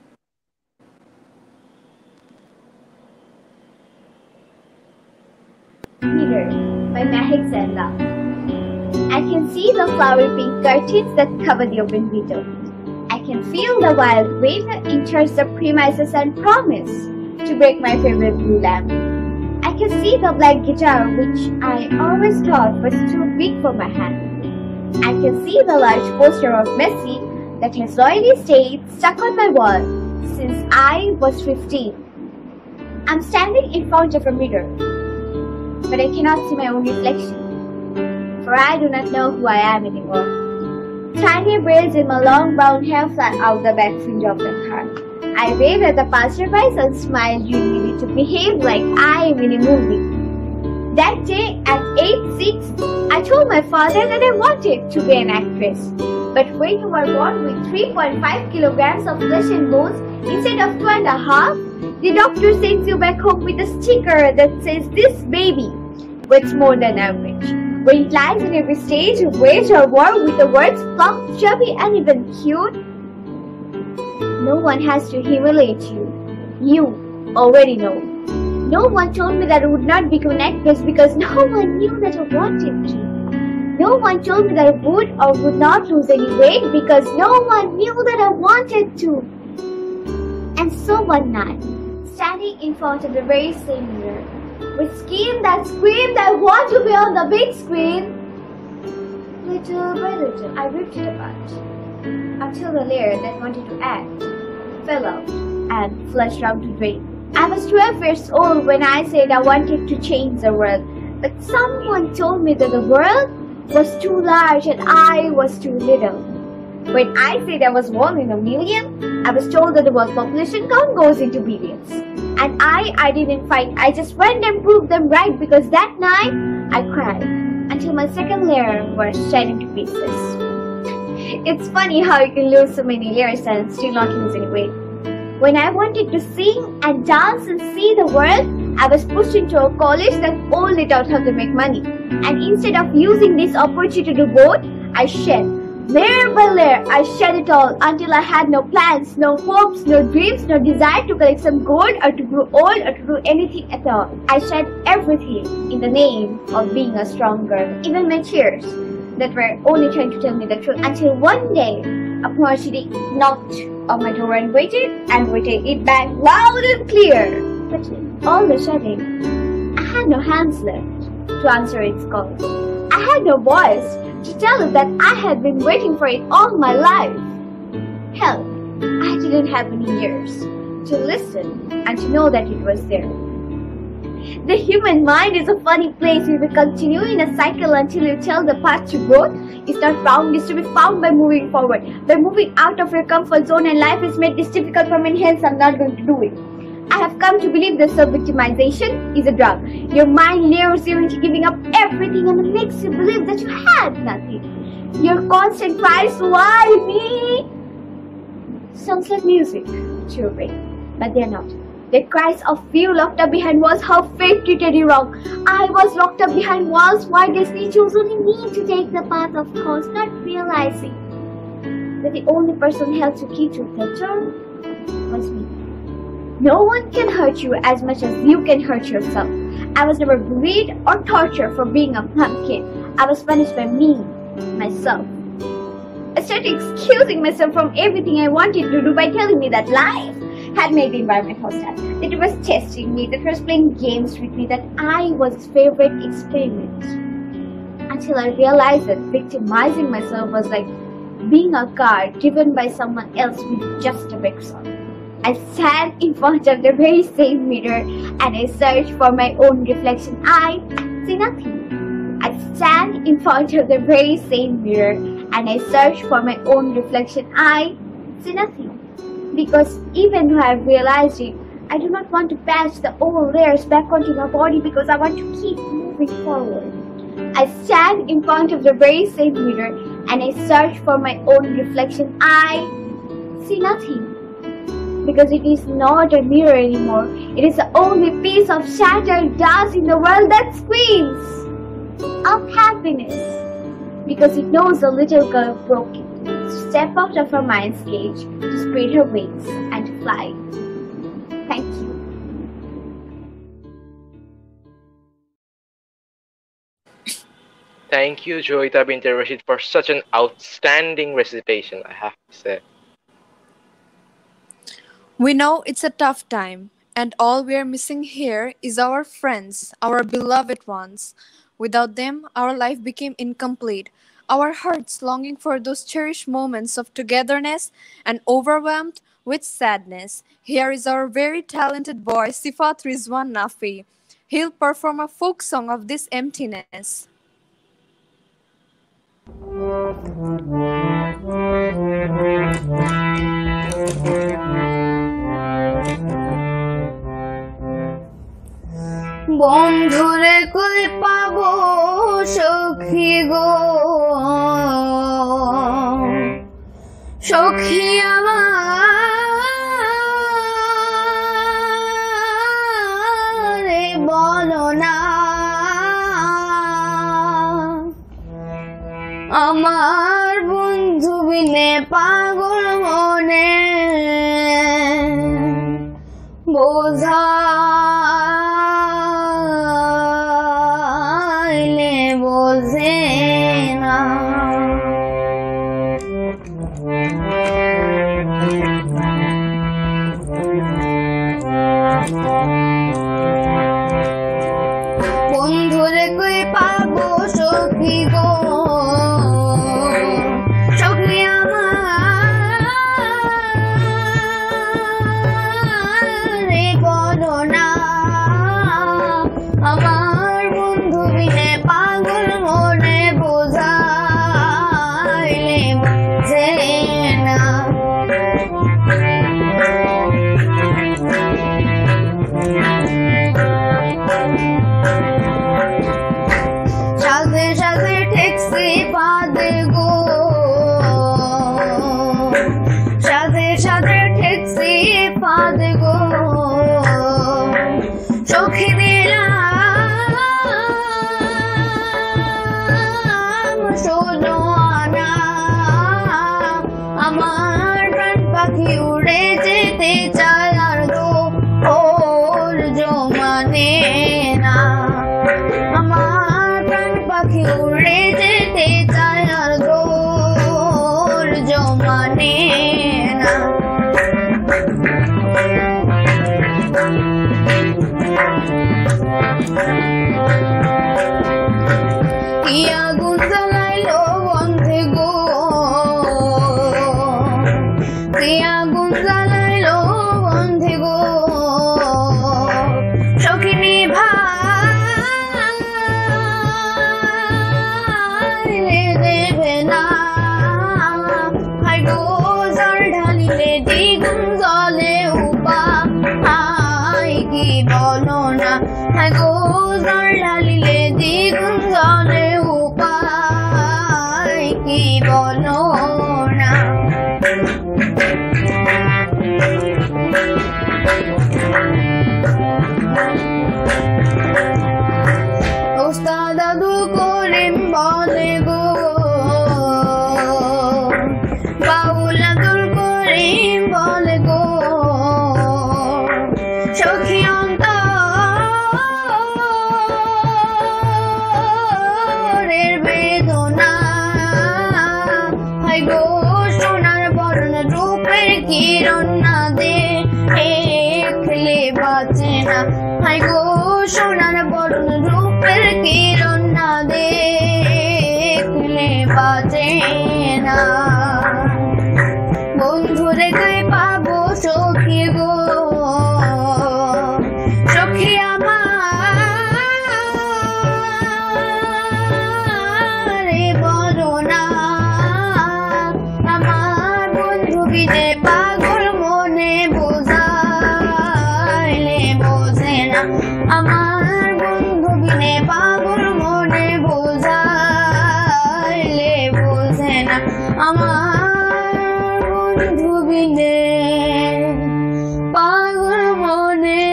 Mirror by Mehik Chanda. I can see the flowery pink curtains that cover the open window. I can feel the wild wind enters the premises and promise to break my favorite blue lamp. I can see the black guitar which I always thought was too big for my hand. I can see the large poster of Messi that has loyally stayed stuck on my wall since I was fifteen. I'm standing in front of a mirror, but I cannot see my own reflection, for I do not know who I am anymore. Tiny braids in my long brown hair fly out the back window of the car. I wave at the passersby and smile dreamily to behave like I am in a movie. That day at age six, I told my father that I wanted to be an actress. But when you are born with three point five kilograms of flesh and bones instead of two and a half, the doctor sends you back home with a sticker that says this baby weighs more than average. When it lies in every stage, weight or war with the words plump, chubby and even cute, no one has to humiliate you. You already know. No one told me that I would not become an actress because no one knew that I wanted to. No one told me that I would or would not lose any weight because no one knew that I wanted to. And so one night, standing in front of the very same mirror, with skin that screamed I want to be on the big screen, little by little I ripped it apart, until the layer that wanted to act fell out and flushed out to drain. I was twelve years old when I said I wanted to change the world, but someone told me that the world was too large and I was too little. When I said I was one in a million, I was told that the world population count goes into billions. And I, I didn't fight. I just went and proved them right because that night I cried until my second layer was shed into pieces. It's funny how you can lose so many layers and still not lose any weight. When I wanted to sing and dance and see the world, I was pushed into a college that only taught how to make money. And instead of using this opportunity to do both, I shed. Layer by layer, I shed it all until I had no plans, no hopes, no dreams, no desire to collect some gold or to grow old or to do anything at all. I shed everything in the name of being a strong girl, even my tears that were only trying to tell me the truth, until one day a opportunity knocked on my door and waited and waited it back loud and clear. But all of a sudden, I had no hands left to answer its call. I had no voice to tell it that I had been waiting for it all my life. Hell, I didn't have any ears to listen and to know that it was there. The human mind is a funny place. If you continue in a cycle until you tell the path to growth is not found, is to be found by moving forward, by moving out of your comfort zone, and life is made this difficult for me, hence I'm not going to do it. I have come to believe that self-victimization is a drug. Your mind lures you into giving up everything and it makes you believe that you had nothing. Your constant cries, why me? Sounds like music to your brain, but they're not. The cries of fear locked up behind walls, how fate treated you wrong. I was locked up behind walls, why destiny chose only me to take the path of cause, not realizing that the only person held to key to the turn was me. No one can hurt you as much as you can hurt yourself. I was never bullied or tortured for being a pumpkin. I was punished by me, myself. I started excusing myself from everything I wanted to do by telling me that life had made the environment hostile, that it was testing me, that it was playing games with me, that I was its favorite experiment. Until I realized that victimizing myself was like being a car driven by someone else with just a brake on. I stand in front of the very same mirror and I search for my own reflection. I see nothing. I stand in front of the very same mirror and I search for my own reflection. I see nothing. Because even though I have realized it, I do not want to patch the old layers back onto my body because I want to keep moving forward. I stand in front of the very same mirror and I search for my own reflection. I see nothing. Because it is not a mirror anymore. It is the only piece of shattered glass in the world that screams of happiness. Because it knows the little girl broke it. To step out of her mind's cage, to spread her wings and to fly. Thank you. Thank you, Joyita Bint Rashid, for such an outstanding recitation, I have to say. We know it's a tough time, and all we are missing here is our friends, our beloved ones. Without them, our life became incomplete. Our hearts longing for those cherished moments of togetherness and overwhelmed with sadness. Here is our very talented boy, Sifat Rizwan Nafi. He'll perform a folk song of this emptiness. বন্ধুরে কই পাবো সখী গো সখী আমারে বলো না আমার বন্ধু বিনে পাগল মনে বোঝা বন্ধুরে কই পাবো সখী গো সখী আমারে বলো না আমার বন্ধু বিনে পাগল মনে বোঝা না কি আগুন জ্বালাইলো বন্ধে গো কি আগুন জ্বালাইলো বন্ধে গো সখিনী ভাই দেবে না হাই গো জল ঢালিলে দ্বিগুণ জলে উপা হাই কি বলো না হাই গো জল ঢালিলে দ্বিগুণ জলে উপায় কি বলো না ওস্তাদ আব্দুল করিম বলে গো বাউল আব্দুল করিম বলে গো সখী অন্তরের বেদনা হাই গো সোনার বরণ রূপের কিরণ না দেখলে বাঁচে না হাই গো সোনার বরণ রূপের কিরণ না দেখলে বাঁচে না বন্ধুরে কই পাবো সখী গো সখী আমার বলো না আমার বন্ধু বিনে পাগল মনে বোঝাইলে বোঝে না আমার বন্ধু বিনে পাগল মনে বোঝাইলে বোঝে না আমার বন্ধু বিনে পাগল মনে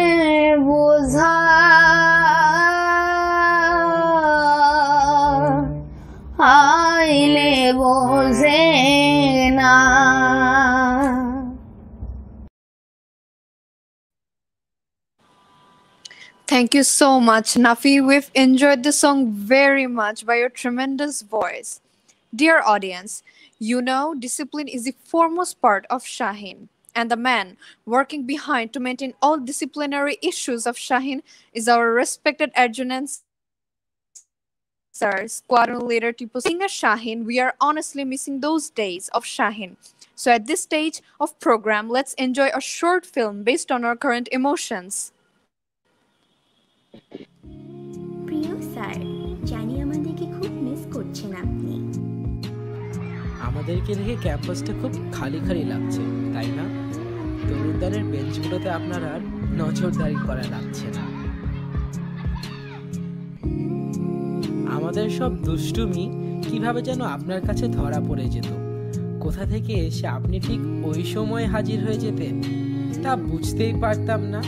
বোঝাইলে বোঝে না Thank you so much, Nafi. We've enjoyed the song very much by your tremendous voice. Dear audience, you know discipline is the foremost part of Shaheen, and the man working behind to maintain all disciplinary issues of Shaheen is our respected adjutant sir, squadron leader Tipu. Being a Shaheen, we are honestly missing those days of Shaheen. So at this stage of program, let's enjoy a short film based on our current emotions. প্রিয় sir, জানি আমাদেরকে খুব miss করছেন আপনি। আমাদেরকে দেখে ক্যাম্পাসটা খুব খালি খালি লাগছে, তাই না? তরুণদানের বেঞ্চগুলোতে আপনার আর নজরদারি করা লাগছে না। আমাদের সব দুষ্টুমি কিভাবে যেন আপনার কাছে ধরা পড়ে যেত। কোথা থেকে এসে আপনি ঠিক ওই সময় হাজির হয়ে যেতেন তা বুঝতেই পারতাম না।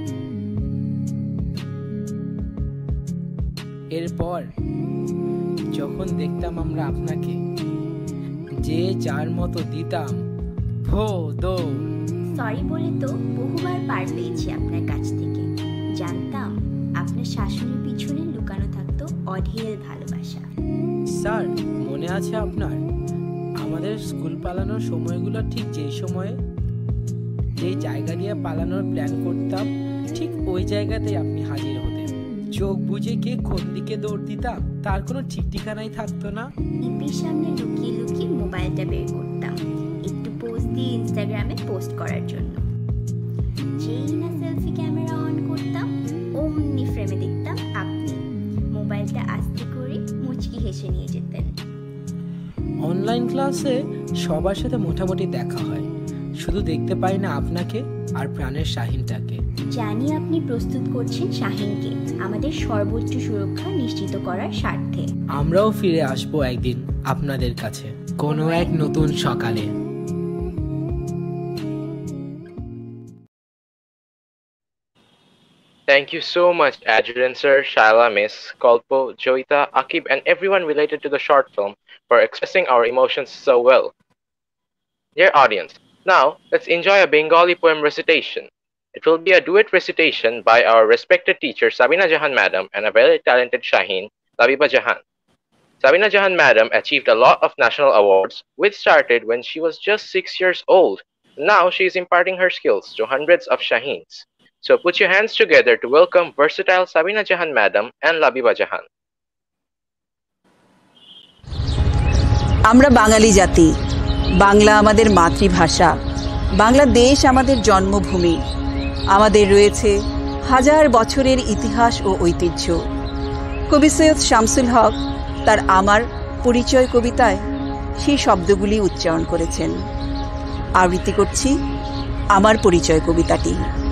এরপর যখন দেখতাম আমরা আপনাকে যে যার মতো দিতাম ভো দৌড়। সরি বলে তো বহুবার পার পেয়েছি আপনার কাছ থেকে। জানতাম আপনার শাসনের পিছনে লুকানো থাকতো অঢেল ভালোবাসা। স্যার, মনে আছে আপনার আমাদের স্কুল পালানোর সময়গুলো ঠিক যেই সময়ে যে জায়গা দিয়ে পালানোর প্ল্যান করতাম ঠিক ওই জায়গাতেই আপনি হাজির হতেন। চোখ বুঝে কে কোন দিকে দৌড় দিতাম তার কোনো ঠিক ঠিকানাই থাকতো না। ইপির সামনে লুকিয়ে লুকিয়ে মোবাইলটা বের করতাম একটু পোস্ট দিয়ে ইনস্টাগ্রামে পোস্ট করার জন্য। যেই না সেলফি ক্যামেরা অন করতাম অমনি ফ্রেমে দেখতাম আপনি মোবাইলটা আস্তে করে মুচকি হেসে নিয়ে যেতেন। অনলাইন ক্লাসে সবার সাথে মোটামুটি দেখা হয়, শুধু দেখতে পাই না আপনাকে আর প্রাণের শাহিনটাকে। জানি আপনি প্রস্তুত করছেন শাহিনকে আমাদের সর্বোচ্চ সুরক্ষা নিশ্চিত করার স্বার্থে। আমরাও ফিরে আসবো একদিন আপনাদের কাছে কোনো এক নতুন সকালে। Thank you so much, Adjutant Sir, Shaila Miss, Kalpo, Joita, Akib, and everyone related to the short film for expressing our emotions so well. Dear audience, now let's enjoy a Bengali poem recitation. It will be a duet recitation by our respected teacher Sabina Jahan Madam and a very talented Shaheen, Labiba Jahan. Sabina Jahan Madam achieved a lot of national awards, which started when she was just six years old. Now she is imparting her skills to hundreds of Shaheens. So put your hands together to welcome versatile Sabina Jahan Madam and Labiba Jahan. আমরা বাঙালি জাতি, বাংলা আমাদের মাতৃভাষা, বাংলাদেশ আমাদের জন্মভূমি। আমাদের রয়েছে হাজার বছরের ইতিহাস ও ঐতিহ্য। কবি সৈয়দ শামসুল হক তার আমার পরিচয় কবিতায় সেই শব্দগুলি উচ্চারণ করেছেন। আবৃত্তি করছি আমার পরিচয় কবিতাটি।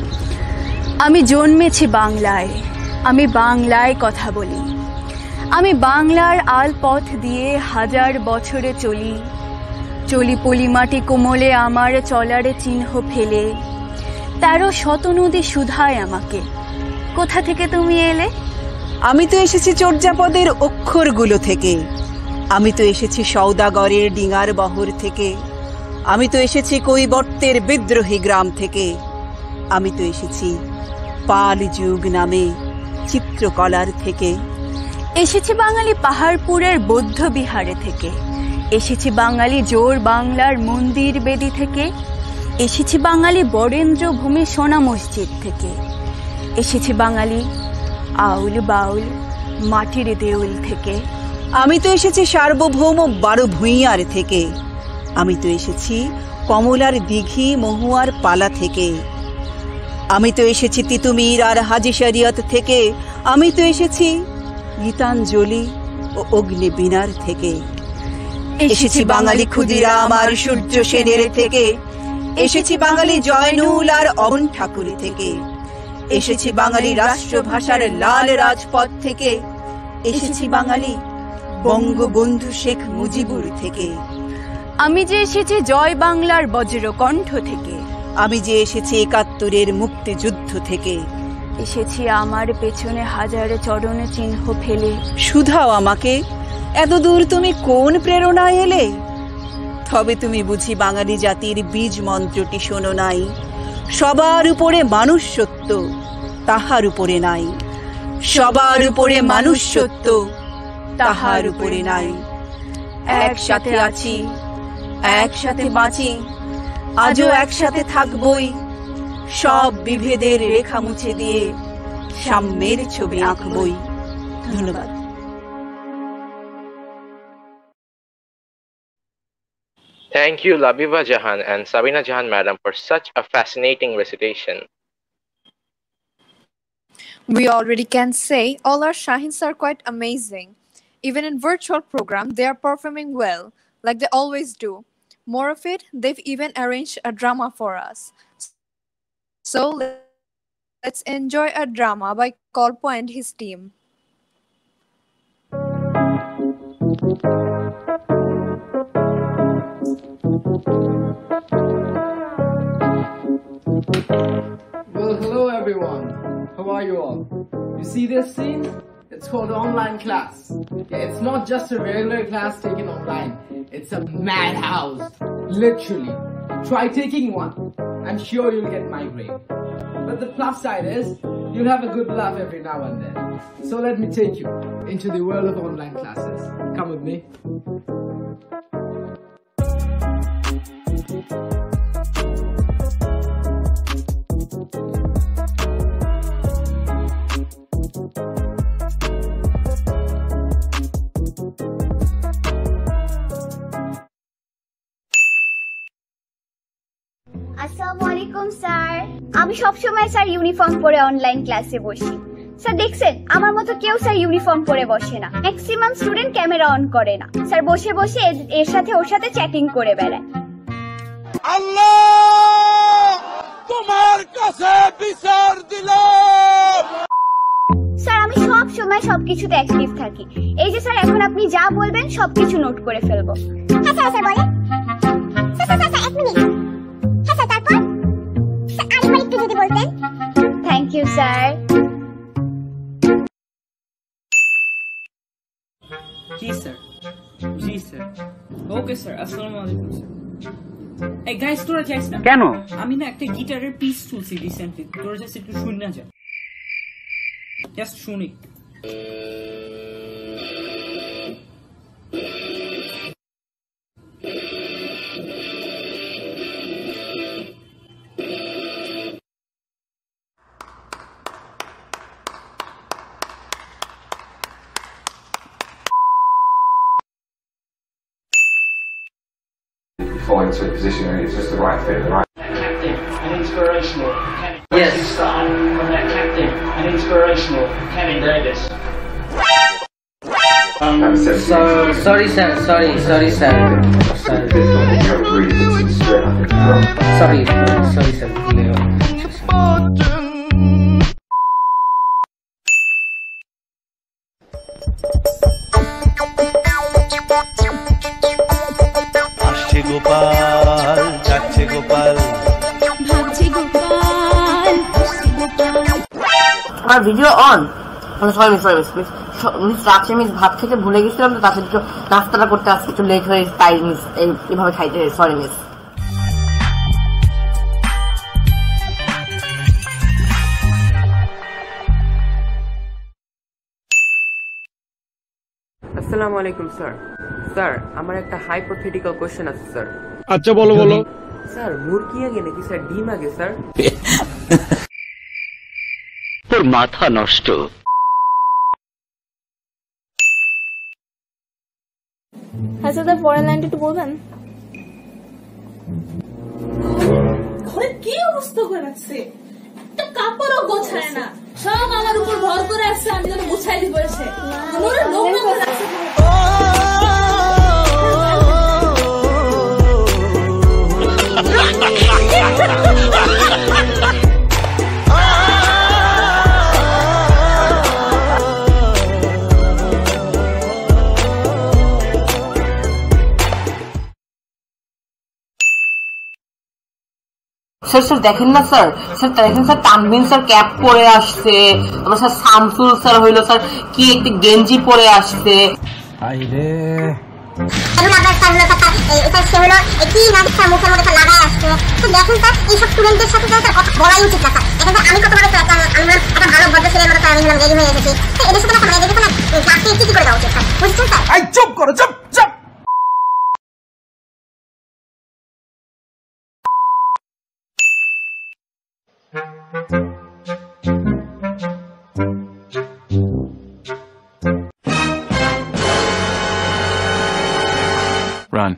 আমি জন্মেছি বাংলায়, আমি বাংলায় কথা বলি, আমি বাংলার আলপথ দিয়ে হাজার বছরে চলি, চলি পলিমাটি কোমলে আমার চলার চিহ্ন ফেলে। তেরো শত নদী সুধায় আমাকে, কোথা থেকে তুমি এলে? আমি তো এসেছি চর্যাপদের অক্ষরগুলো থেকে, আমি তো এসেছি সওদাগরের ডিঙার বহর থেকে, আমি তো এসেছি কৈবর্তের বিদ্রোহী গ্রাম থেকে, আমি তো এসেছি পাল যুগ নামে চিত্রকলার থেকে, এসেছি বাঙালি পাহাড়পুরের বৌদ্ধ বিহারে থেকে, এসেছি বাঙালি জোর বাংলার মন্দির বেদি থেকে, এসেছি বাঙালি বরেন্দ্র ভূমি সোনা মসজিদ থেকে, এসেছি বাঙালি আউল বাউল মাটির দেউল থেকে, আমি তো এসেছি সার্বভৌম বারো ভূঁইয়ার থেকে, আমি তো এসেছি কমলার দিঘি মহুয়ার পালা থেকে, আমি তো এসেছি তিতুমির আর হাজি শরিয়ত থেকে, আমি তো এসেছি গীতাঞ্জলি ও অগ্নি বিনার থেকে, এসেছি বাঙালি ক্ষুদিরাম আর সূর্য সেনের থেকে, এসেছি বাঙালি জয়নুল আর অবন ঠাকুর থেকে, এসেছি বাঙালি রাষ্ট্রভাষার লাল রাজপথ থেকে, এসেছি বাঙালি বঙ্গবন্ধু শেখ মুজিবুর থেকে, আমি যে এসেছি জয় বাংলার বজ্রকণ্ঠ থেকে, আমি যে এসেছি একাত্তরের মুক্তিযুদ্ধ থেকে, এসেছি আমার পেছনে হাজার চরণ চিহ্ন ফেলে। শুধাও আমাকে এত দূর তুমি কোন প্রেরণায় এলে? তবে তুমি বুঝি বাঙালি জাতির বীজ মন্ত্রটি শোনো নাই, সবার উপরে মানুষ সত্য তাহার উপরে নাই, সবার উপরে মানুষ সত্য তাহার উপরে নাই। একসাথে আছি, একসাথে বাঁচি, আজও একসাথে থাকবই, সব বিভেদের রেখা মুছে দিয়ে সাম্যের ছবি আঁকবই। ধন্যবাদ। Thank you, Labiba Jahan and Sabina Jahan Madam, for such a fascinating recitation. We already can say all our Shaheens are quite amazing. Even in virtual program, they are performing well, like they always do. More of it, they've even arranged a drama for us. So let's enjoy a drama by Kolpo and his team. Well, hello everyone. How are you all? You see this scene? It's called online class. Yeah, it's not just a regular class taken online. It's a madhouse. Literally. Try taking one. I'm sure you'll get migraine. But the plus side is, you'll have a good laugh every now and then. So let me take you into the world of online classes. Come with me. আসসালামু আলাইকুম sir. আমি সবসময় sir uniform পরে online ক্লাসে বসি। Sir দেখছেন আমার মতো কেউ স্যার ইউনিফর্ম পরে বসে না। ম্যাক্সিমাম স্টুডেন্ট ক্যামেরা অন করে না, স্যার বসে বসে এর সাথে ওর সাথে চ্যাটিং করে বেড়ায়। আল্লাহ তোমার কাছে বিচার দিলাম। স্যার আমি সব সময় সবকিছুতে অ্যাক্টিভ থাকি। এই যে স্যার এখন আপনি যা বলবেন সবকিছু নোট করে ফেলবো। আচ্ছা স্যার বলেন। স্যার স্যার স্যার এক মিনিট। হ্যাঁ স্যার তারপর? স্যার আরেকবার একটু যদি বলতেন। Thank you sir. জি স্যার, জি স্যার। ওকে স্যার, আসসালামু আলাইকুম স্যার। এই গাইস তোরা যাইস না কেন? আমি না একটা গিটারের পিস শুনছি রিসেন্টলি, তোরা জাস্ট একটু শুন না যা, জাস্ট শুনি। fall into a position and it's just the right fit, the right. Captain and inspirational. Yes. Start from that captain and inspirational. Kevin Davis. Um, so, sorry sir, sorry, sorry sir. Sorry, sorry, sorry sir. আসছে গোপাল যাচ্ছে গোপাল ভাবছে গোপাল আসছে গোপাল আমার video on sorry miss sorry miss miss রাখছে miss ভাত খেতে ভুলে গেছিলাম তো তার সাথে নাস্তাটা করতে আসতে একটু লেট হয়ে তাই মিস এইভাবে খাইতে সরি মিস আসসালামু আলাইকুম স্যার স্যার আমার একটা হাইপোথেটিক্যাল কোশ্চেন আছে স্যার আচ্ছা বলো বলো স্যার মুরগি আগে নাকি স্যার ডিম আগে স্যার তোর মাথা নষ্ট হ্যাঁ স্যার পরের লাইনটা একটু বলবেন ঘরে কি অবস্থা করে রাখছে একটা কাপড়ও গোছায় না সব আমার উপর ভর করে আসছে আমি যেন গুছাই দিব এসে নোংরা নোংরা করে রাখছে স্যার স্যার দেখেন না স্যার স্যার দেখেন স্যার তানবিন স্যার ক্যাপ পরে আসছে আমার স্যার শামসুল স্যার হইলো স্যার কি একটা গেঞ্জি পরে আসছে আইরে এখন আপনার স্যার হলো স্যার এটা সে হলো কি নাম স্যার মুখের মধ্যে লাগাই আসছে তো দেখেন স্যার এইসব স্টুডেন্টদের সাথে স্যার কথা বলাই উচিত না স্যার এখন আমি কত বড় স্যার আমরা একটা ভালো ভদ্র ছেলের মতো স্যার আমি হলাম রেডি হয়ে এসেছি তো এদের সাথে না এদের সাথে ক্লাসে কি কি করে দেওয়া উচিত স্যার বুঝছেন স্যার এই চুপ করো চুপ চুপ Run.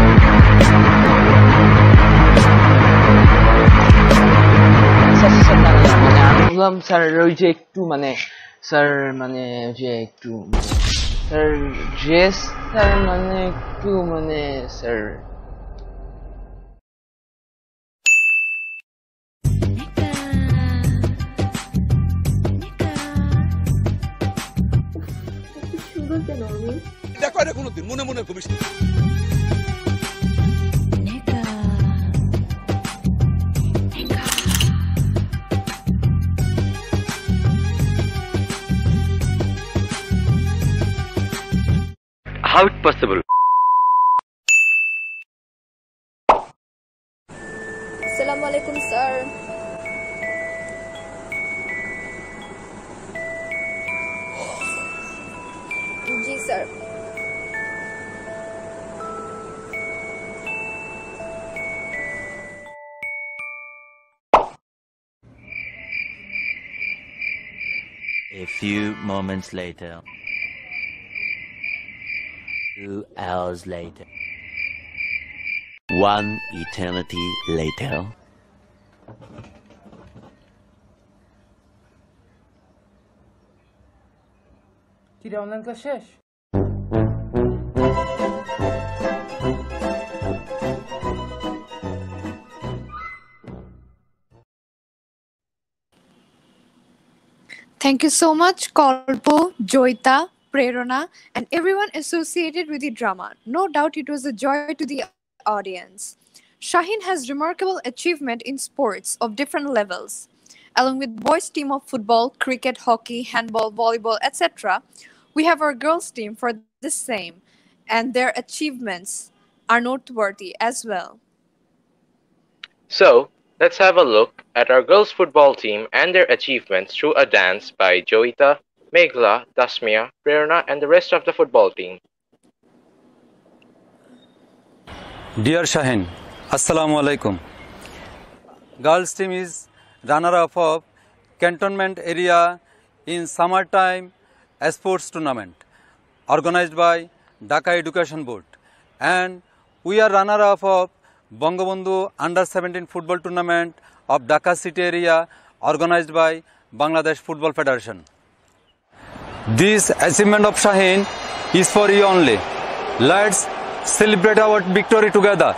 বললাম স্যার ওই যে একটু মানে স্যার মানে যে একটু স্যার ড্রেস স্যার মানে একটু মানে স্যার দেখো এটা কোনোদিন মনে মনে কবিস How it possible? Assalamu alaikum, sir. Ji, sir. A few moments later. Two hours later. One eternity later. কি রে অনলাইন ক্লাস শেষ Thank you so much, Kalpo, Joita, Prerana, and everyone associated with the drama. No doubt it was a joy to the audience. Shaheen has remarkable achievement in sports of different levels. Along with boys' team of football, cricket, hockey, handball, volleyball, et cetera, we have our girls' team for the same, and their achievements are noteworthy as well. So, let's have a look at our girls' football team and their achievements through a dance by Joita, Meghla, Dasmia, Prerana, and the rest of the football team. Dear Shaheen, Assalamu alaikum. Girls team is runner-up of cantonment area in summertime sports tournament organized by Dhaka Education Board, and we are runner-up of Bangabandhu Under seventeen Football Tournament of Dhaka City area organized by Bangladesh Football Federation. This achievement of Shaheen is for you only. Let's celebrate our victory together.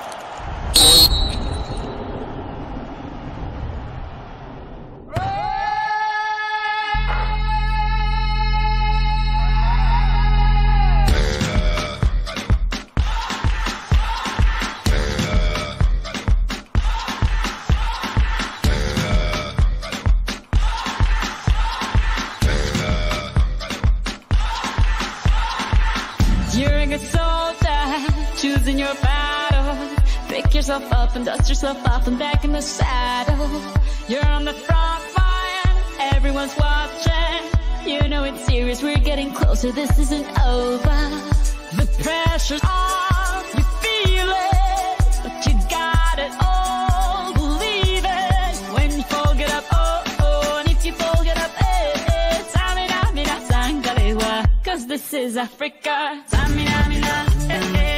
Choosing your battle, pick yourself up and dust yourself off and back in the saddle. You're on the front line, everyone's watching. You know it's serious, we're getting closer, this isn't over. The pressure's on, you feel it, but you got it all, believe it. When you fall, get up, oh, oh, and if you fall, get up, eh, eh. Samina, mina, sangalewa, cause this is Africa. Samina, mina, eh, eh.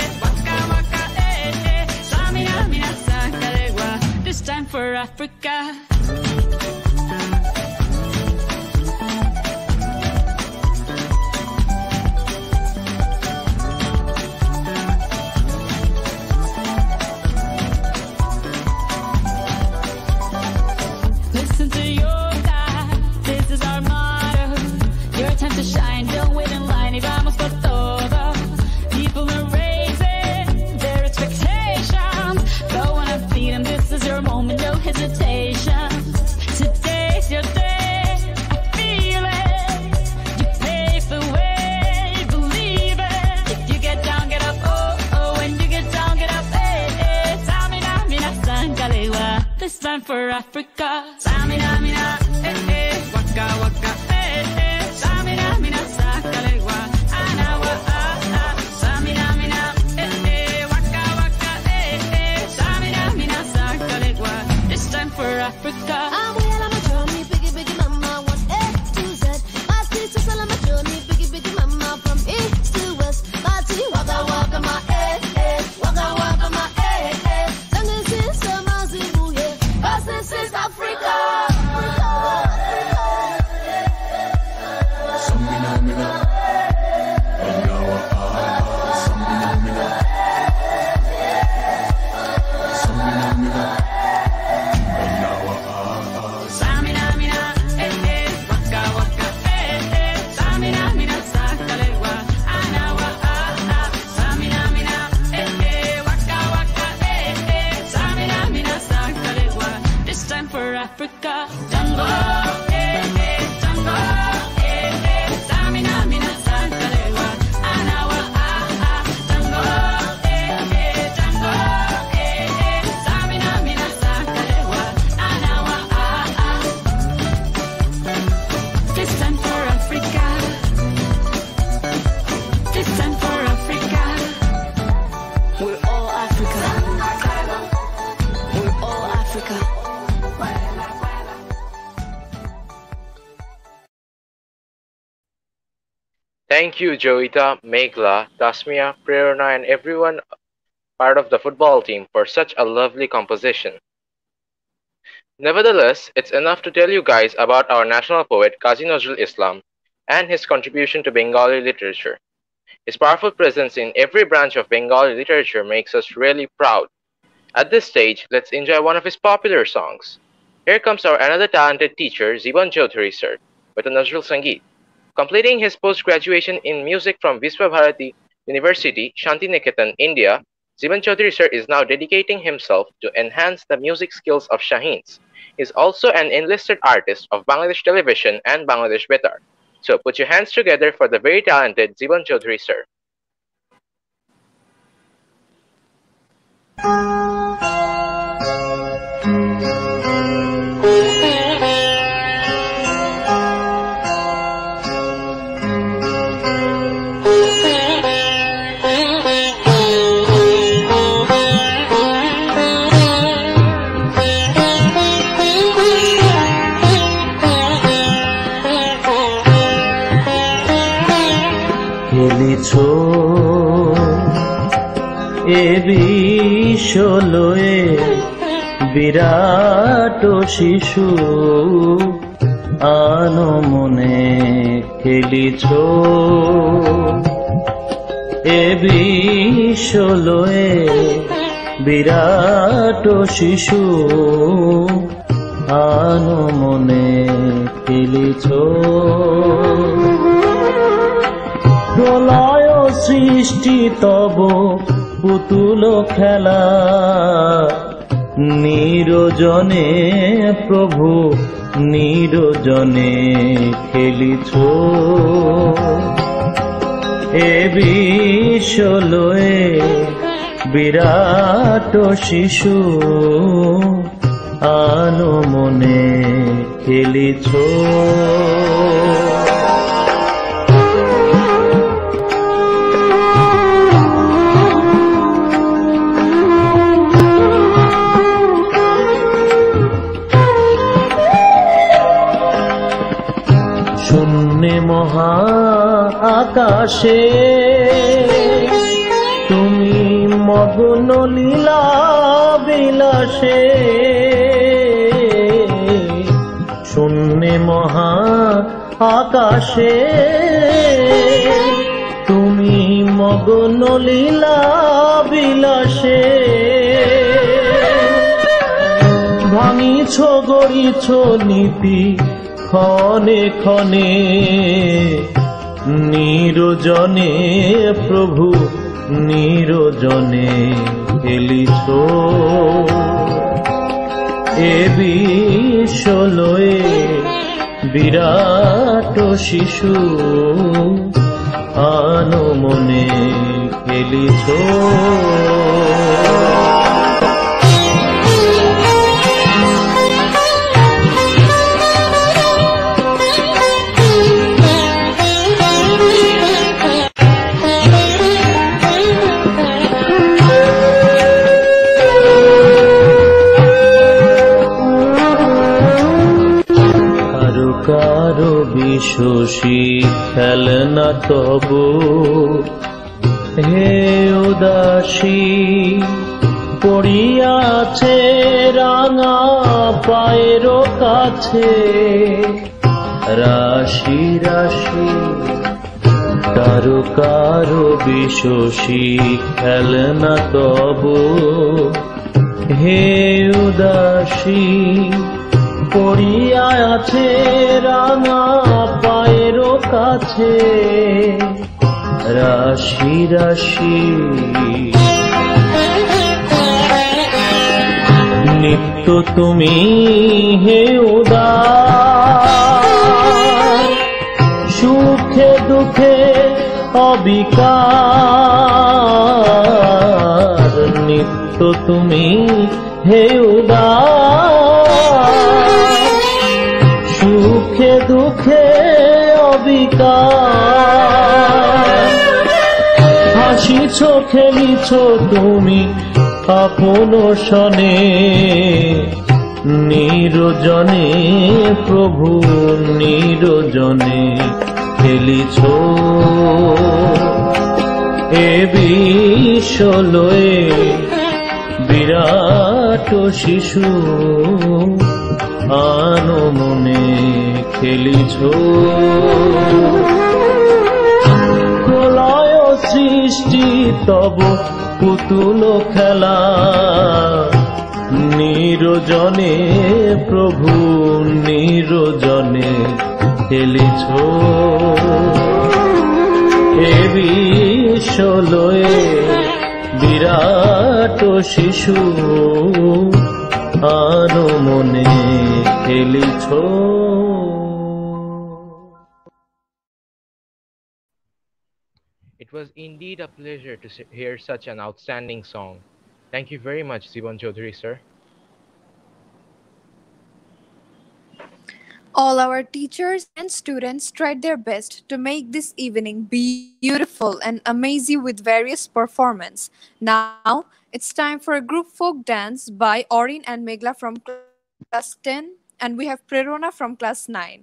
This time for Africa. Listen to your God, this is our motto. Your time to shine, don't wait in line, y vamos por todo. People are raising their expectations. Go on and feed them, this is your moment, no hesitation. Today's your day, I feel it. You pave the way, believe it. If you get down, get up, oh, oh. When you get down, get up, eh, eh. Samina, mina, sangalewa. This time for Africa. Samina, mina, eh, eh. Waka, waka, eh, eh. Samina, mina, sangalewa. Anawa, ah, ah. Samina, mina, eh, eh. Waka, waka, eh, eh. Samina, mina, sangalewa. This time for Africa. I'm well on my journey, biggie, biggie mama, one A to Z. My sister's all on my journey, biggie, biggie mama, from east to west. My tea, waka, waka, my eh, eh. Waka, waka, my eh, eh. Tango sister, my zibu, yeah. Cause this is Africa. Samina, mina, Anyawa, ah, Samina, mina, Samina, mina, Anyawa, ah, Samina, mina, eh, eh. Waka, waka, eh, eh. Samina, mina, sangalewa. Anawa, ah, ah. Samina, mina, eh, eh. Waka, waka, eh, eh. Samina, mina, sangalewa. This time for Africa. Tango, eh, eh. Tango, eh, eh. Samina, mina, sangalewa. Anawa, ah, ah. Tango, eh, eh. Tango, eh, eh. Samina, mina, sangalewa. Anawa, ah, ah. This time for Africa. This time for Africa. We're all Africa. We're all Africa. Thank you, Joita, Meghla, Tasmia, Prerna, and everyone part of the football team for such a lovely composition. Nevertheless, it's enough to tell you guys about our national poet Kazi Nazrul Islam and his contribution to Bengali literature. His powerful presence in every branch of Bengali literature makes us really proud. At this stage, let's enjoy one of his popular songs. Here comes our another talented teacher, Ziban Chaudhary sir, with a Nazrul Sangeet. Completing his post-graduation in music from Visva Bharati University, Shantiniketan, India, Ziban Chaudhary sir is now dedicating himself to enhance the music skills of Shaheens. He is also an enlisted artist of Bangladesh Television and Bangladesh Betar. So put your hands together for the very talented Ziban Chaudhary sir. খেলেছো এ বিশ্বলয়ে বিরাট শিশু আনমনে খেলিছ এ বিশ্বলয়ে বিরাট শিশু আনমনে খেলিছ প্রলয় সৃষ্টি তব পুতুল খেলা নিরজনে প্রভু নিরজনে খেলিছ এ বিশ্বলয়ে বিরাট শিশু আনমনে খেলিছ শূন্যে মহা আকাশে তুমি মগ্ন লীলা বিলাসে শূন্যে মহা আকাশে তুমি মগ্ন লীলা বিলাসে ভাঙিছ গড়িছ নীতি ক্ষণে ক্ষণে নিরজনে প্রভু নিরজনে খেলিছ এ বিশ্বলয়ে বিরাট শিশু আনমনে খেলিছ কারো বিশ্বসী খেলনা তবু হে উদাসী পড়িয়াছে রাঙা পায়ের কাছে রাশি রাশি কারো কারো বিশ্বসী খেলনা তবু হে উদাসী পড়িয়া আছে রাঙা পায়ের কাছে রাশি রাশি নিত্য তুমি হে উদার সুখে দুঃখে অবিকার নিত্য তুমি হে উদার সুখে দুঃখে অবিকার হাসিছ খেলিছ তুমি আপন শনে নিরজনে প্রভু নিরজনে খেলিছ এ বিশ্বলয়ে বিরাট শিশু আনমনে খেলিছ প্রলয় সৃষ্টি তব পুতুল খেলা নিরজনে প্রভু নিরজনে খেলিছ এ বিশ্বলয়ে বিরাট শিশু আনমনে খেলিছ It was indeed a pleasure to hear such an outstanding song. Thank you very much, Sivan Chaudhary, sir. All our teachers and students tried their best to make this evening beautiful and amazing with various performance. Now, it's time for a group folk dance by Orin and Megla from class ten, and we have Prerona from class nine.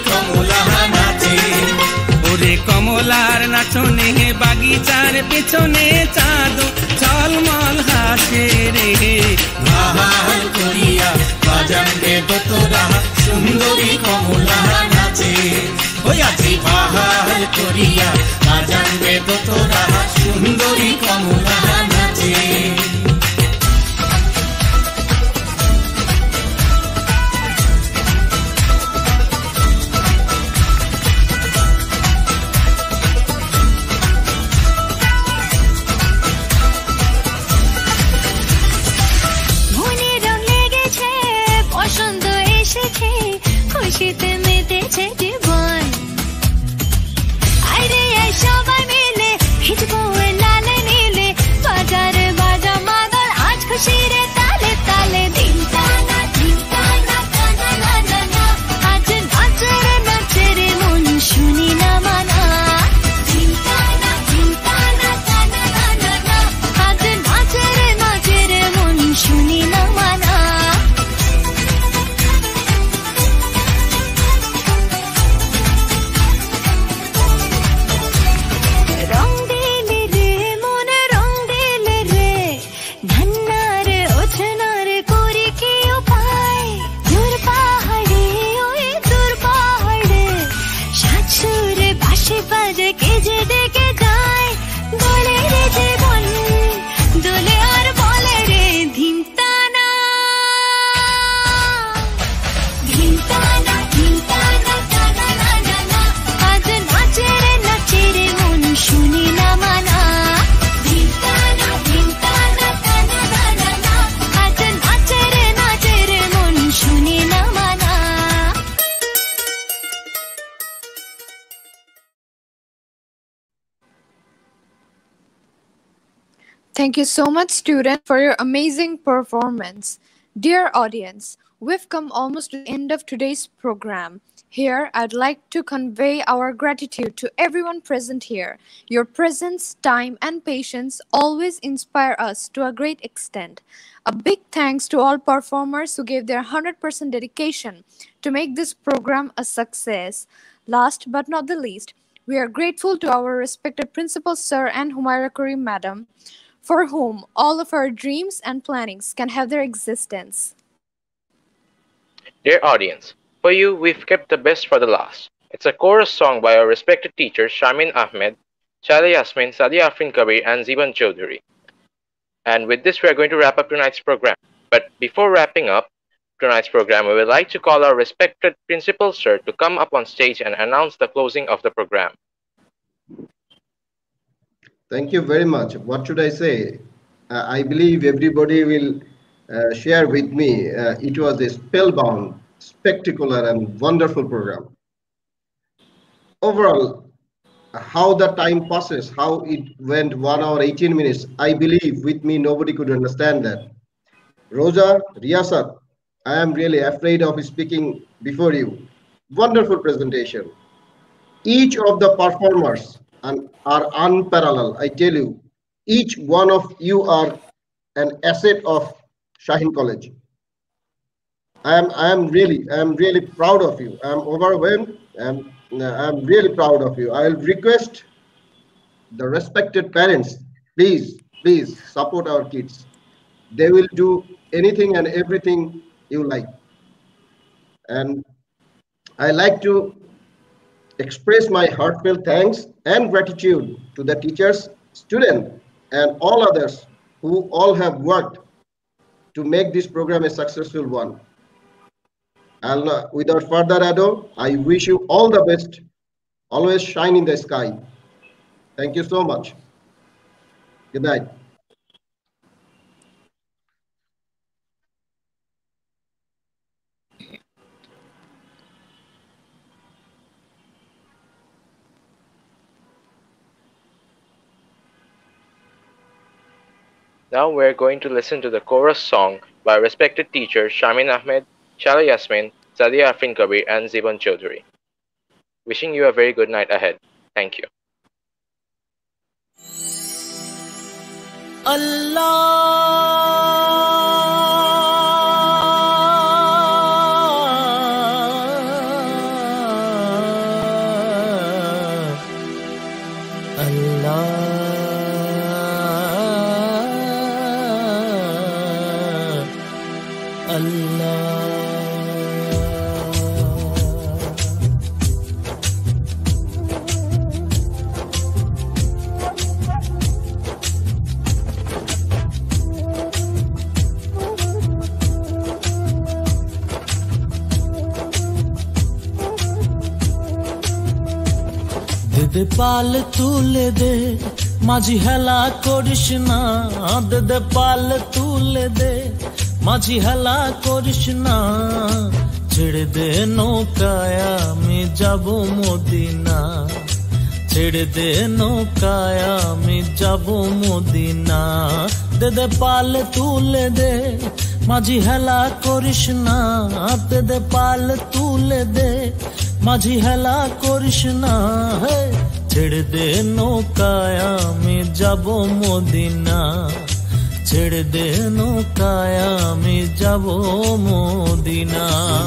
কমলা নাচে ওরে কমলার নাচনে বাগিচার পেছনে চাঁদ ঝলমল হাসে রে ভাহাল করিয়া বাজাবে তোরা সুন্দরী কমলা নাচে ওই আজি ভাহাল করিয়া বাজাবে তোরা সুন্দরী কমলা নাচে খুশিতে মেতেছে জীবন আরে এই সবাই মিলে হিজবো লালে নীলে বাজারে বাজা মাদল আজ খুশির তালে তালে দিন টানা দিন টানা টানা না না না আজ নাচের নাচের মন শুনি না মানা দিন টানা দিন টানা টানা না না না আজ নাচের নাচের মন শুনি না মানা Thank you so much, student, for your amazing performance. Dear audience, we've come almost to the end of today's program. Here, I'd like to convey our gratitude to everyone present here. Your presence, time, and patience always inspire us to a great extent. A big thanks to all performers who gave their one hundred percent dedication to make this program a success. Last but not the least, we are grateful to our respected Principal Sir and Humaira Karim Madam, for whom all of our dreams and plannings can have their existence. Dear audience, for you, we've kept the best for the last. It's a chorus song by our respected teachers Shamin Ahmed, Chala Yasmin, Sadia Afrin Kabir, and Ziban Chaudhary. And with this, we are going to wrap up tonight's program. But before wrapping up tonight's program, we would like to call our respected Principal Sir to come up on stage and announce the closing of the program. Thank you very much. What should I say? Uh, I believe everybody will uh, share with me. Uh, it was a spellbound, spectacular, and wonderful program. Overall, how the time passes, how it went one hour, eighteen minutes, I believe with me, nobody could understand that. Rosa, Riyasat, I am really afraid of speaking before you. Wonderful presentation. Each of the performers and are unparalleled. I tell you, each one of you are an asset of Shaheen College. I am, I am really, I am really proud of you. I am overwhelmed, and I am really proud of you. I will request the respected parents, please, please support our kids. They will do anything and everything you like. And I like to express my heartfelt thanks and gratitude to the teachers, students, and all others who all have worked to make this program a successful one. And uh, without further ado, I wish you all the best. Always shine in the sky. Thank you so much. Good night. Now we're going to listen to the chorus song by respected teachers Shamin Ahmed, Chala Yasmin, Sadia Afrin Kabir, and Ziban Chaudhary. Wishing you a very good night ahead. Thank you. Allah দে পাল তুলে দে মাঝি হেলা করিস না, দে দে পাল তুলে দে মাঝি হেলা করিস না, ছেড়ে দে নৌকায় আমি যাব মদিনা, ছেড়ে দে নৌকায় আমি যাব মদিনা, দে দে পাল তুলে দে মাঝি হেলা করিস না, দে দে পাল তুলে দে মাঝি হেলা করিস না, ছেড়ে দে নৌকায় আমি যাব মদিনা, ছেড়ে দে নৌকায় আমি যাব মদিনা।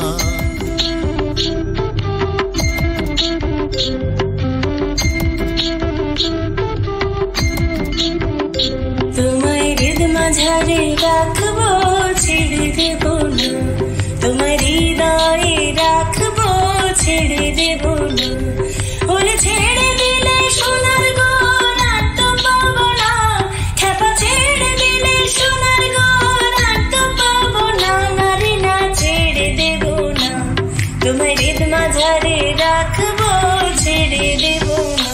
তোমায় হৃদ মাঝারে রাখবো ছেড়ে দেব না, তোমায় হৃদয়ে রাখবো ছেড়ে দেব না, ওরে ছেড়ে দিলে সোনার গোর আর তো পাবো না, খেপা ছেড়ে দিলে সোনার গোর আর তো পাবো না, নারে না ছেড়ে দেব না, তোমায় হৃদ মাঝারে রাখবো ছেড়ে দেব না।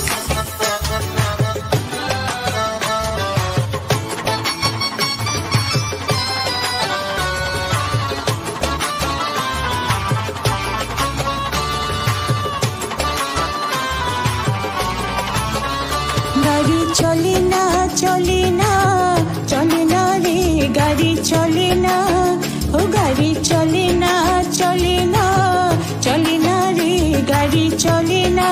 গাড়ি চলে না চলে না চলে না রে, গাড়ি চলে না, ও গাড়ি চলে না চলে না চলে না রে, গাড়ি চলে না।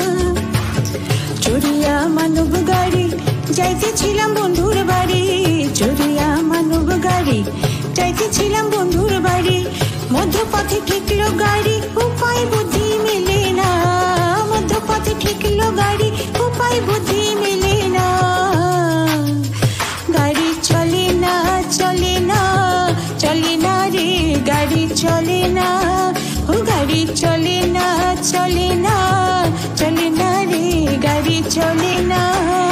চড়িয়া মানব গাড়ি যাইতেছিলাম বন্ধুর বাড়ি, চড়িয়া মানব গাড়ি যাইতেছিলাম বন্ধুর বাড়ি, মধ্যপথে ঠেকলো গাড়ি উপায় বুদ্ধি মেলে না, মধ্যপথে ঠেকলো গাড়ি উপায় বুদ্ধি মেলে না, গাড়ি চলে না চলে না চলে না রে, গাড়ি চলে না, ও গাড়ি চলে না চলে না চলে না রে, গাড়ি চলে না।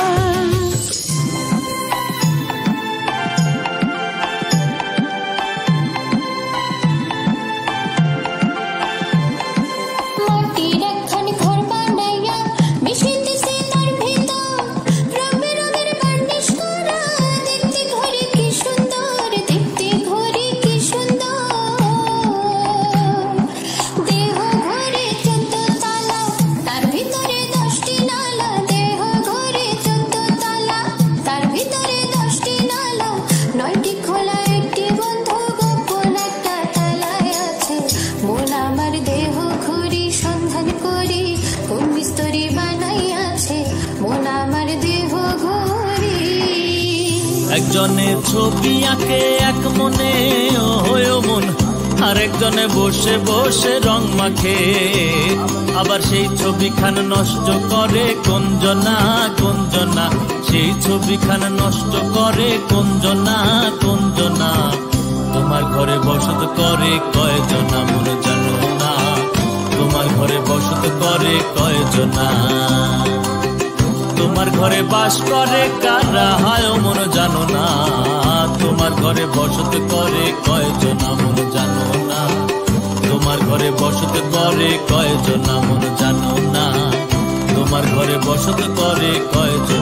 একজনে ছবি আঁকে এক মনে হয়েও মন, আরেকজনে বসে বসে রং মাখে, আবার সেই ছবিখান নষ্ট করে কোনজনা কোনজনা, সেই ছবিখান নষ্ট করে কোনজনা কোনজনা, তোমার ঘরে বসত করে কয়জনা মন জানো না, তোমার ঘরে বসত করে কয়জনা, তোমার ঘরে বাস করে কারা হায় মন জানো না, তোমার ঘরে বসত করে কয়জনা মন জানো না, তোমার ঘরে বসত করে কয়জনা মন জানো না, তোমার ঘরে বসত করে কয়জন